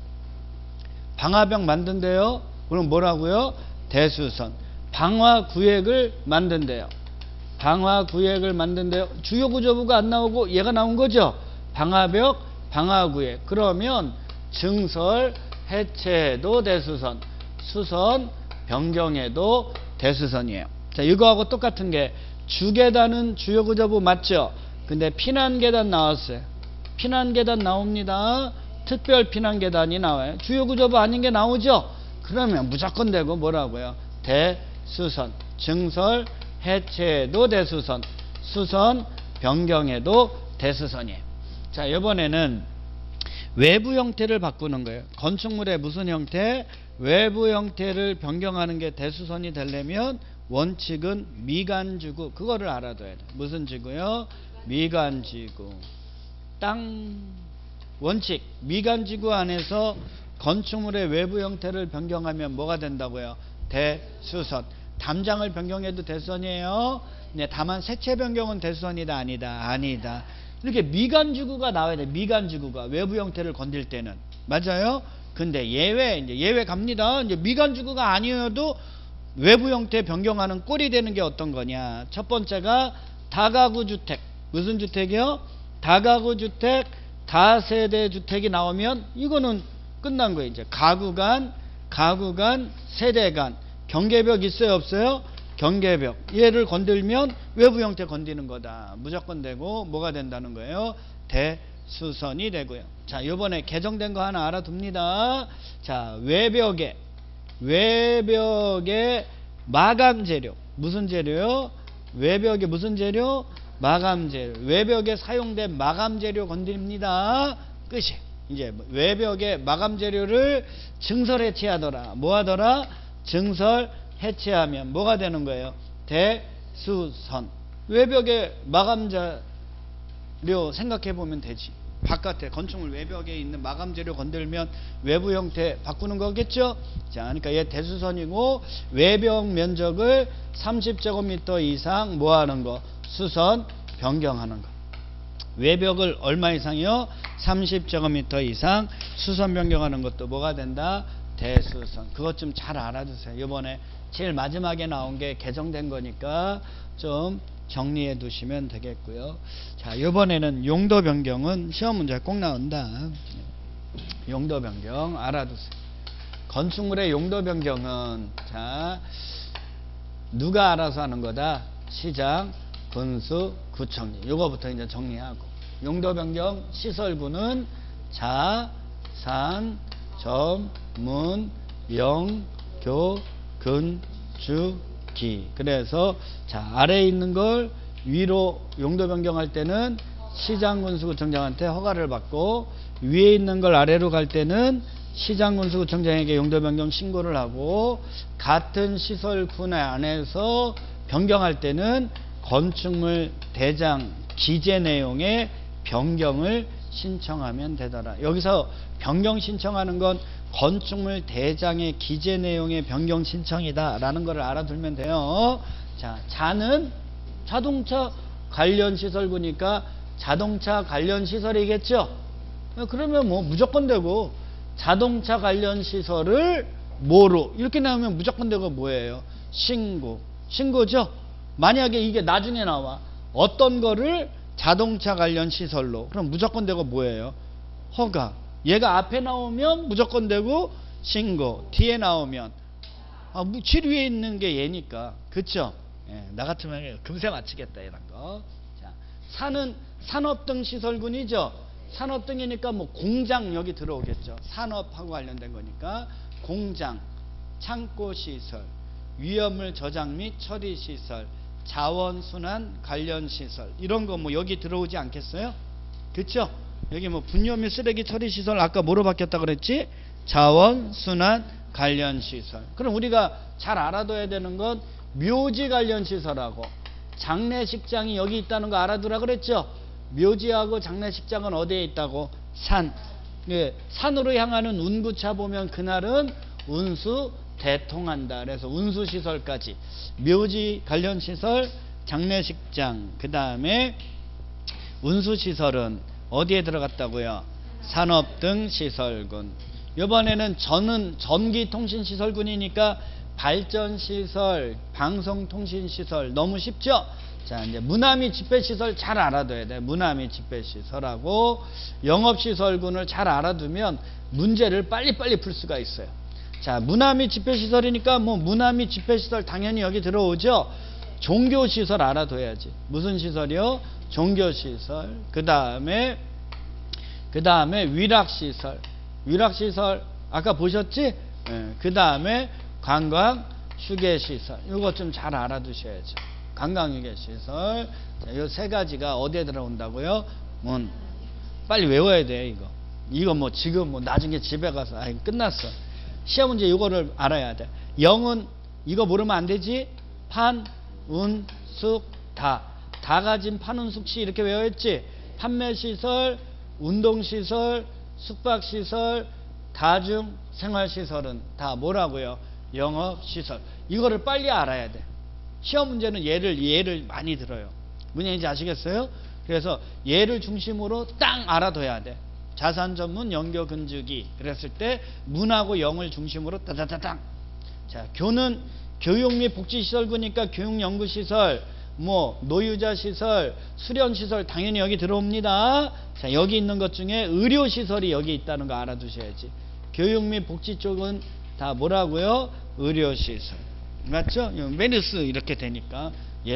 방화벽 만든대요. 그럼 뭐라고요? 대수선. 방화구획을 만든대요. 방화구획을 만든대요. 주요 구조부가 안 나오고 얘가 나온 거죠. 방화벽, 방화구획. 그러면 증설, 해체도 대수선, 수선, 변경해도 대수선이에요. 자, 이거하고 똑같은 게 주계단은 주요 구조부 맞죠? 근데 피난계단 나왔어요. 피난계단 나옵니다. 특별 피난계단이 나와요. 주요 구조부 아닌 게 나오죠? 그러면 무조건 되고 뭐라고요? 대수선. 증설, 해체도 대수선, 수선, 변경해도 대수선이에요. 자, 이번에는 외부 형태를 바꾸는 거예요. 건축물의 무슨 형태? 외부 형태를 변경하는 게 대수선이 되려면 원칙은 미간지구. 그거를 알아둬야 돼. 무슨 지구요? 미간지구. 땅 원칙. 미간지구 안에서 건축물의 외부 형태를 변경하면 뭐가 된다고요? 대수선. 담장을 변경해도 대수선이에요. 네, 다만 세체 변경은 대수선이다, 아니다? 아니다. 이렇게 미간지구가 나와야 돼. 미간지구가 외부 형태를 건들 때는. 맞아요? 근데 이제 예외 갑니다. 이제 미간지구가 아니어도 외부 형태 변경하는 꼴이 되는 게 어떤 거냐? 첫 번째가 다가구 주택. 무슨 주택이요? 다가구 주택, 다세대 주택이 나오면 이거는 끝난 거예요. 이제 가구 간, 세대 간. 경계벽 있어요, 없어요? 경계벽. 얘를 건들면 외부 형태 건드리는 거다. 무조건 되고 뭐가 된다는 거예요? 대수선이 되고요. 자, 요번에 개정된 거 하나 알아둡니다. 자, 외벽에 마감 재료. 무슨 재료요? 외벽에 무슨 재료? 마감 재료. 외벽에 사용된 마감 재료 건드립니다. 끝이. 이제 외벽에 마감 재료를 증설 해체하더라. 뭐 하더라? 증설 해체하면 뭐가 되는 거예요? 대수선. 외벽에 마감 재료 생각해 보면 되지. 바깥에 건축물 외벽에 있는 마감 재료 건들면 외부 형태 바꾸는 거겠죠? 자, 그러니까 얘 대수선이고 외벽 면적을 30제곱미터 이상 뭐 하는 거? 수선 변경하는 거. 외벽을 얼마 이상이요? 30제곱미터 이상 수선 변경하는 것도 뭐가 된다? 대수선. 그것 좀 잘 알아두세요. 이번에 제일 마지막에 나온 게 개정된 거니까 좀 정리해 두시면 되겠고요. 자, 이번에는 용도 변경은 시험 문제에 꼭 나온다. 용도 변경 알아두세요. 건축물의 용도 변경은 자, 누가 알아서 하는 거다? 시장, 군수, 구청장. 요거부터 이제 정리하고. 용도 변경 시설부는 자, 산, 전문, 영, 교, 근, 주, 기. 그래서 자, 아래에 있는 걸 위로 용도 변경할 때는 시장군수구청장한테 허가를 받고 위에 있는 걸 아래로 갈 때는 시장군수구청장에게 용도 변경 신고를 하고 같은 시설군 안에서 변경할 때는 건축물 대장 기재 내용의 변경을 신청하면 되더라. 여기서 변경 신청하는 건 건축물 대장의 기재 내용의 변경 신청이다 라는 걸 알아두면 돼요. 자, 자는 자동차 관련 시설구니까 자동차 관련 시설이겠죠. 그러면 뭐 무조건 되고, 자동차 관련 시설을 뭐로 이렇게 나오면 무조건 되고 뭐예요? 신고죠. 만약에 이게 나중에 나와 어떤 거를 자동차 관련 시설로, 그럼 무조건 되고 뭐예요? 허가. 얘가 앞에 나오면 무조건 되고 신고, 뒤에 나오면 제일 위에 있는 게 얘니까, 그쵸? 예, 나 같으면 금세 맞히겠다 이런 거. 자, 산업 등 시설군이죠. 산업 등이니까 뭐 공장 여기 들어오겠죠. 산업하고 관련된 거니까 공장, 창고 시설, 위험물 저장 및 처리 시설, 자원순환 관련 시설, 이런 거 뭐 여기 들어오지 않겠어요? 그쵸? 여기 뭐 분뇨 및 쓰레기 처리 시설 아까 뭐로 바뀌었다 그랬지? 자원순환 관련 시설. 그럼 우리가 잘 알아둬야 되는 건 묘지 관련 시설하고 장례식장이 여기 있다는 거 알아두라 그랬죠? 묘지하고 장례식장은 어디에 있다고? 산. 예, 산으로 향하는 운구차 보면 그날은 운수 대통한다. 그래서 운수시설까지 묘지 관련 시설, 장례식장, 그 다음에 운수시설은 어디에 들어갔다고요? 산업 등 시설군. 이번에는 전기통신시설군이니까 발전시설, 방송통신시설 너무 쉽죠? 자, 이제 문화및 집회시설 잘 알아둬야 돼. 문화및 집회시설하고 영업시설군을 잘 알아두면 문제를 빨리빨리 풀 수가 있어요. 자, 문화및 집회시설이니까 뭐 문화및 집회시설 당연히 여기 들어오죠. 종교시설 알아둬야지. 무슨 시설이요? 종교시설. 그 다음에 위락시설. 위락시설 아까 보셨지? 네. 그 다음에 관광 휴게시설. 이거 좀 잘 알아두셔야죠. 관광 휴게시설. 자, 이 세 가지가 어디에 들어온다고요? 빨리 외워야 돼 이거. 이거 뭐 지금 뭐 나중에 집에 가서 끝났어. 시험 문제 이거를 알아야 돼. 영은 이거 모르면 안 되지. 판, 운, 숙, 다 가진 판, 운, 숙시 이렇게 외웠지. 판매시설, 운동시설, 숙박시설, 다중생활시설은 다 뭐라고요? 영업시설. 이거를 빨리 알아야 돼. 시험 문제는 얘를 많이 들어요. 무슨 얘기인지 아시겠어요? 그래서 얘를 중심으로 딱 알아둬야 돼. 자산 전문 연교 근주기 그랬을 때 문하고 영을 중심으로 따다다당. 자, 교는 교육 및 복지시설구니까 교육연구시설, 뭐 노유자시설, 수련시설 당연히 여기 들어옵니다. 자, 여기 있는 것 중에 의료시설이 여기 있다는 거 알아두셔야지. 교육 및 복지 쪽은 다 뭐라고요? 의료시설. 맞죠? 메르스 이렇게 되니까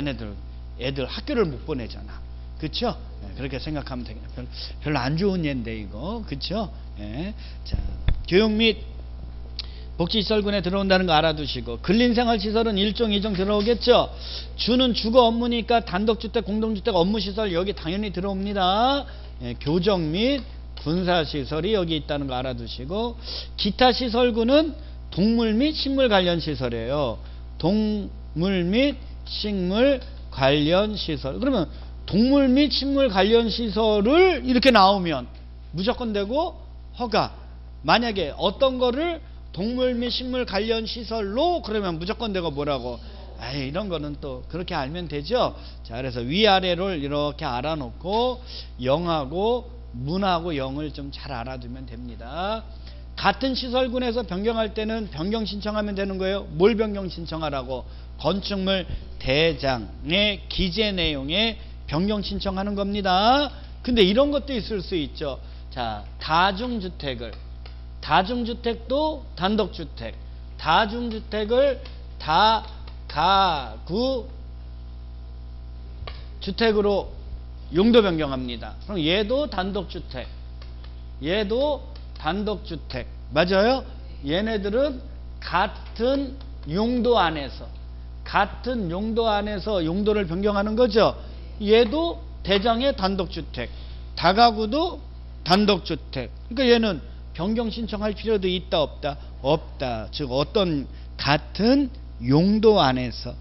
애들 학교를 못 보내잖아. 그쵸? 네, 그렇게 생각하면 되겠네. 별로 안 좋은 예인데 이거. 그쵸? 네. 자, 교육 및 복지시설군에 들어온다는 거 알아두시고, 근린생활시설은 1종 2종 들어오겠죠. 주는 주거 업무니까 단독주택 공동주택 업무시설 여기 당연히 들어옵니다. 예, 교정 및 군사시설이 여기 있다는 거 알아두시고, 기타시설군은 동물 및 식물 관련 시설이에요. 동물 및 식물 관련 시설. 그러면 동물 및 식물 관련 시설을 이렇게 나오면 무조건 되고 허가. 만약에 어떤 거를 동물 및 식물 관련 시설로 그러면 무조건 되고 뭐라고? 이런 거는 또 그렇게 알면 되죠. 자, 그래서 위아래를 이렇게 알아놓고 영하고 문하고 영을 좀 잘 알아두면 됩니다. 같은 시설군에서 변경할 때는 변경 신청하면 되는 거예요. 뭘 변경 신청하라고? 건축물 대장의 기재 내용에 변경 신청하는 겁니다. 근데 이런 것도 있을 수 있죠. 자, 다중주택도 단독주택, 다중주택을 다가구 주택으로 용도 변경합니다. 그럼 얘도 단독주택, 얘도 단독주택. 맞아요? 얘네들은 같은 용도 안에서 용도를 변경하는 거죠. 얘도 대장의 단독주택, 다가구도 단독주택. 그러니까 얘는 변경 신청할 필요도 있다 없다? 없다. 즉 어떤 같은 용도 안에서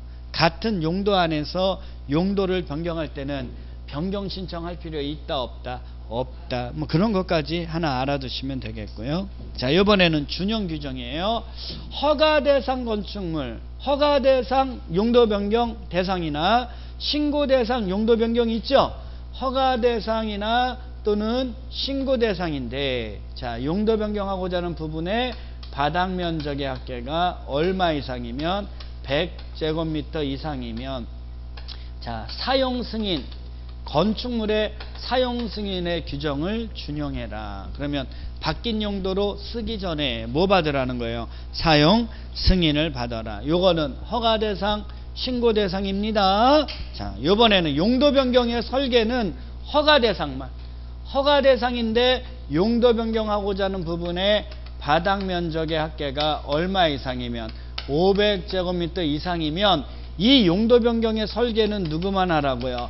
용도를 변경할 때는 변경 신청할 필요 있다 없다? 없다. 뭐 그런 것까지 하나 알아두시면 되겠고요. 자, 이번에는 준용 규정이에요. 허가 대상 건축물, 허가 대상 용도 변경 대상이나 신고 대상 용도 변경이 있죠. 허가 대상이나 또는 신고 대상인데, 자, 용도 변경하고자 하는 부분의 바닥 면적의 합계가 얼마 이상이면 100제곱미터 이상이면, 자, 사용 승인, 건축물의 사용 승인의 규정을 준용해라. 그러면 바뀐 용도로 쓰기 전에 뭐 받으라는 거예요? 사용 승인을 받아라. 요거는 허가 대상, 신고 대상입니다. 자, 요번에는 용도 변경의 설계는 허가 대상만. 허가 대상인데 용도 변경하고자 하는 부분의 바닥 면적의 합계가 얼마 이상이면 500제곱미터 이상이면 이 용도 변경의 설계는 누구만 하라고요?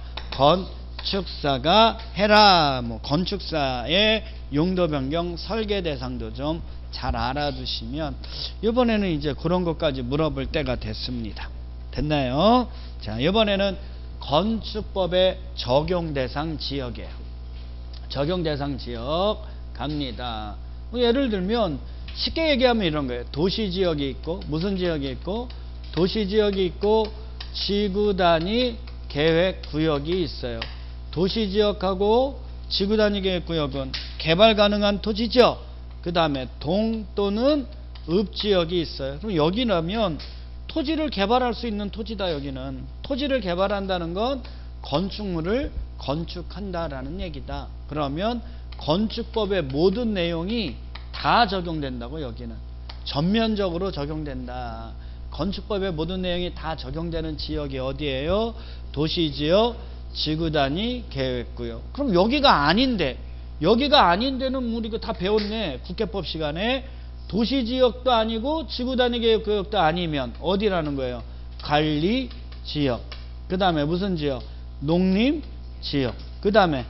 건축사가 해라. 뭐 건축사의 용도 변경 설계 대상도 좀 잘 알아두시면 이번에는 이제 그런 것까지 물어볼 때가 됐습니다. 됐나요? 자, 이번에는 건축법의 적용 대상 지역이에요. 적용 대상 지역 갑니다. 예를 들면 쉽게 얘기하면 이런 거예요. 도시 지역이 있고 무슨 지역이 있고 도시 지역이 있고 지구 단위 계획 구역이 있어요. 도시 지역하고 지구 단위 계획 구역은 개발 가능한 토지죠. 그 다음에 동 또는 읍 지역이 있어요. 그럼 여기라면 토지를 개발할 수 있는 토지다. 여기는 토지를 개발한다는 건 건축물을 건축한다라는 얘기다. 그러면 건축법의 모든 내용이 다 적용된다고. 여기는 전면적으로 적용된다. 건축법의 모든 내용이 다 적용되는 지역이 어디예요? 도시지역, 지구단위 계획구역. 그럼 여기가 아닌데, 여기가 아닌데는 우리 이거 다 배웠네. 국회법 시간에. 도시지역도 아니고 지구단위 계획구역도 아니면 어디라는 거예요? 관리지역. 그 다음에 무슨 지역? 농림지역. 그 다음에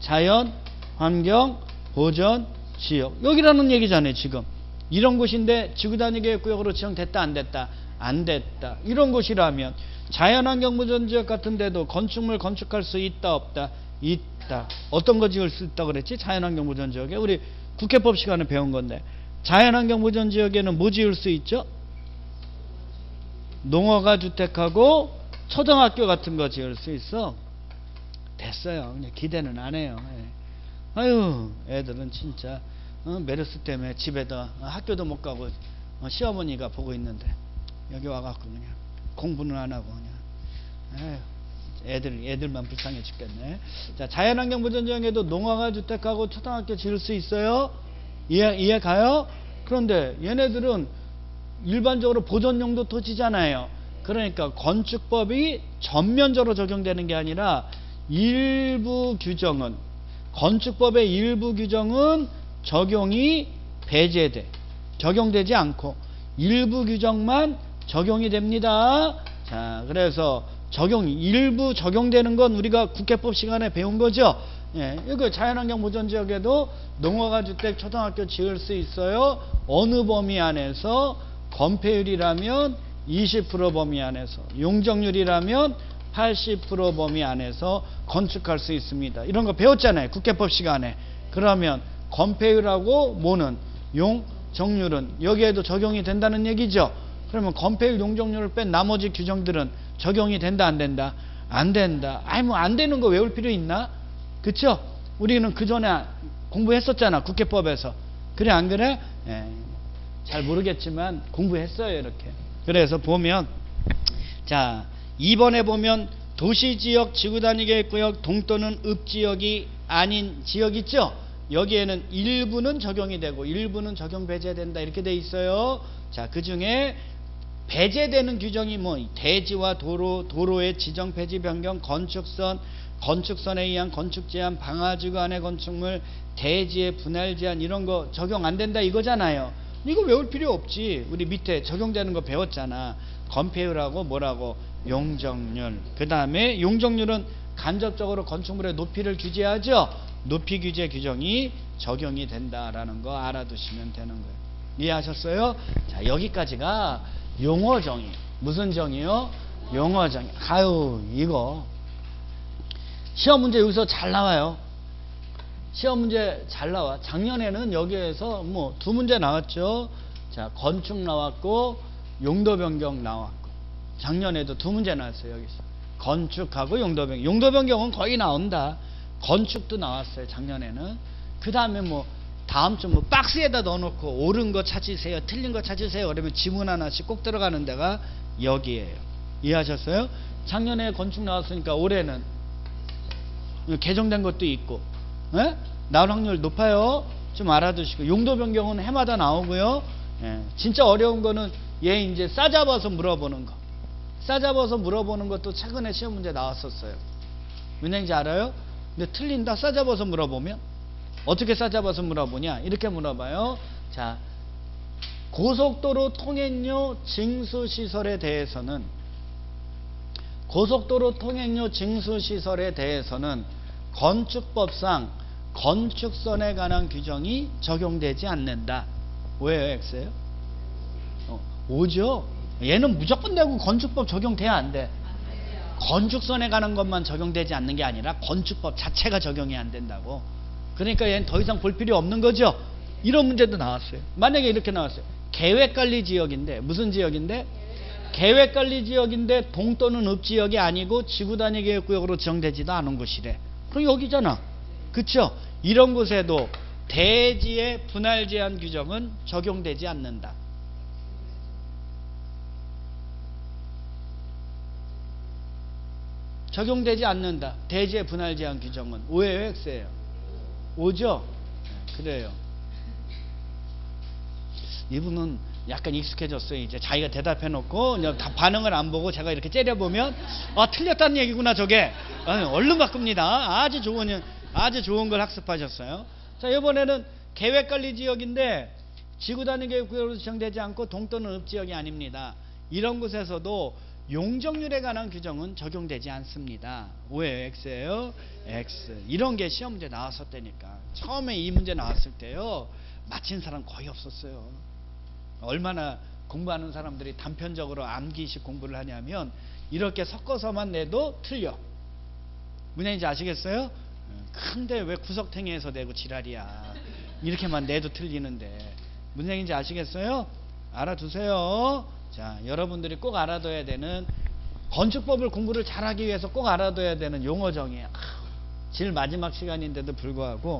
자연환경보전지역. 여기라는 얘기잖아요. 지금 이런 곳인데 지구단위 계획구역으로 지정됐다 안 됐다? 안 됐다. 이런 곳이라면 자연환경보전지역 같은 데도 건축물 건축할 수 있다 없다? 있다. 어떤 거 지을 수 있다고 그랬지? 자연환경보전지역에. 우리 국회법 시간에 배운 건데 자연환경보전지역에는 뭐 지을 수 있죠? 농어가 주택하고 초등학교 같은 거 지을 수 있어. 됐어요. 그냥 기대는 안 해요. 아유, 애들은 진짜 메르스 때문에 집에다 학교도 못 가고 시어머니가 보고 있는데 여기 와갖고 그냥 공부는 안 하고 그냥 에휴, 애들만 불쌍해 죽겠네. 자, 자연환경보전지역에도 농어가 주택하고 초등학교 지을 수 있어요. 이해 가요? 그런데 얘네들은 일반적으로 보존용도 토지잖아요. 그러니까 건축법이 전면적으로 적용되는 게 아니라 일부 규정은, 건축법의 일부 규정은 적용이 배제돼. 적용되지 않고 일부 규정만 적용이 됩니다. 자, 그래서 일부 적용되는 건 우리가 국회법 시간에 배운 거죠. 예, 이거 자연환경보전지역에도 농어가 주택 초등학교 지을 수 있어요. 어느 범위 안에서? 건폐율이라면 20% 범위 안에서, 용적률이라면 80% 범위 안에서 건축할 수 있습니다. 이런 거 배웠잖아요. 국회법 시간에. 그러면 건폐율하고 뭐는? 용적률은 여기에도 적용이 된다는 얘기죠. 그러면 건폐율, 용적률을 뺀 나머지 규정들은 적용이 된다 안 된다? 안 된다. 아니 뭐 안 되는 거 외울 필요 있나? 그쵸? 우리는 그 전에 공부했었잖아. 국회법에서. 그래 안 그래? 예, 잘 모르겠지만 공부했어요. 이렇게. 그래서 보면, 자 2번에 보면 도시지역, 지구단위 계획구역, 동 또는 읍지역이 아닌 지역 있죠? 여기에는 일부는 적용이 되고 일부는 적용 배제된다 이렇게 돼 있어요. 자, 그 중에 배제되는 규정이 뭐 대지와 도로의 지정 폐지 변경, 건축선, 건축선에 의한 건축 제한, 방화지구 안의 건축물, 대지의 분할 제한 이런 거 적용 안 된다 이거잖아요. 이거 외울 필요 없지. 우리 밑에 적용되는 거 배웠잖아. 건폐율하고 뭐라고? 용적률. 그 다음에 용적률은 간접적으로 건축물의 높이를 규제하죠. 높이 규제 규정이 적용이 된다라는 거 알아두시면 되는 거예요. 이해하셨어요? 자, 여기까지가 용어 정의. 무슨 정의요? 용어 정의. 아유, 이거 시험 문제 여기서 잘 나와요. 시험 문제 잘 나와. 작년에는 여기에서 뭐 두 문제 나왔죠. 자, 건축 나왔고 용도 변경 나왔고. 작년에도 두 문제 나왔어요. 여기서 건축하고 용도 변경. 용도 변경은 거의 나온다. 건축도 나왔어요. 작년에는. 그 다음에 뭐 다음 주 뭐 박스에다 넣어놓고 옳은 거 찾으세요, 틀린 거 찾으세요. 그러면 지문 하나씩 꼭 들어가는 데가 여기에요. 이해하셨어요? 작년에 건축 나왔으니까 올해는 개정된 것도 있고, 예? 나올 확률 높아요. 좀 알아두시고. 용도 변경은 해마다 나오고요. 예. 진짜 어려운 거는 얘 이제 싸잡아서 물어보는 거. 싸잡아서 물어보는 것도 최근에 시험 문제 나왔었어요. 왜냐인지 알아요? 근데 틀린다. 싸잡아서 물어보면 어떻게 싸잡아서 물어보냐? 이렇게 물어봐요. 자, 고속도로 통행료 징수시설에 대해서는 건축법상 건축선에 관한 규정이 적용되지 않는다. 왜요? X예요? 오죠? 얘는 무조건 되고 건축법 적용돼야 안 돼? 건축선에 관한 것만 적용되지 않는 게 아니라 건축법 자체가 적용이 안 된다고. 그러니까 얘는 더 이상 볼 필요 없는 거죠. 이런 문제도 나왔어요. 만약에 이렇게 나왔어요. 계획관리지역인데, 무슨 지역인데? 계획관리지역인데 동 또는 읍 지역이 아니고 지구단위계획구역으로 지정되지도 않은 곳이래. 그럼 여기잖아. 그쵸? 이런 곳에도 대지의 분할 제한 규정은 적용되지 않는다. 적용되지 않는다. 대지의 분할 제한 규정은. O예요? X예요? O죠? 그래요. 이분은 약간 익숙해졌어요. 이제 자기가 대답해 놓고 다 반응을 안 보고 제가 이렇게 째려보면 틀렸다는 얘기구나 저게. 얼른 바꿉니다. 아주 좋은 걸 학습하셨어요. 자, 이번에는 계획관리지역인데 지구단위계획구역으로 지정되지 않고 동 또는 읍 지역이 아닙니다. 이런 곳에서도 용적률에 관한 규정은 적용되지 않습니다. O예요? X예요? X. 이런 게 시험 문제 나왔었다니까. 처음에 이 문제 나왔을 때요, 맞힌 사람 거의 없었어요. 얼마나 공부하는 사람들이 단편적으로 암기식 공부를 하냐면 이렇게 섞어서만 내도 틀려. 무슨 얘기인지 아시겠어요? 근데 왜 구석탱이에서 내고 지랄이야. 이렇게만 내도 틀리는데. 무슨 얘기인지 아시겠어요? 알아두세요. 자, 여러분들이 꼭 알아둬야 되는, 건축법을 공부를 잘하기 위해서 꼭 알아둬야 되는 용어 정의야. 제일 마지막 시간인데도 불구하고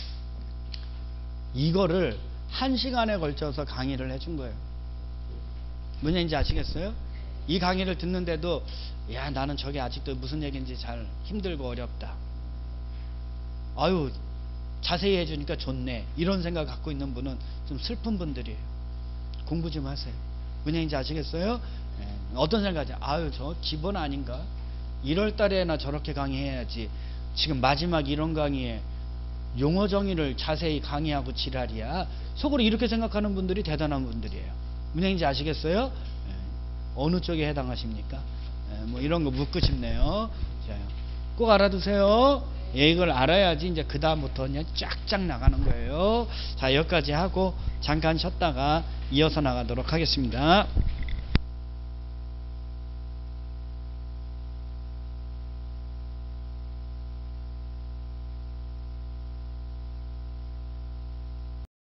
이거를 1시간에 걸쳐서 강의를 해준 거예요. 무슨 얘기인지 아시겠어요? 이 강의를 듣는데도 야, 나는 저게 아직도 무슨 얘기인지 잘 힘들고 어렵다. 아유, 자세히 해주니까 좋네. 이런 생각 갖고 있는 분은 좀 슬픈 분들이에요. 공부 좀 하세요. 무슨 얘기인지 아시겠어요? 어떤 생각하죠? 아유, 저 기본 아닌가? 1월 달에나 저렇게 강의해야지. 지금 마지막 이런 강의에 용어 정의를 자세히 강의하고 지랄이야. 속으로 이렇게 생각하는 분들이 대단한 분들이에요. 무슨 얘기인지 아시겠어요? 어느 쪽에 해당하십니까? 뭐 이런 거 묻고 싶네요. 자, 꼭 알아두세요. 이걸 알아야지 이제 그 다음부터 그냥 쫙쫙 나가는 거예요. 자, 여기까지 하고 잠깐 쉬었다가 이어서 나가도록 하겠습니다.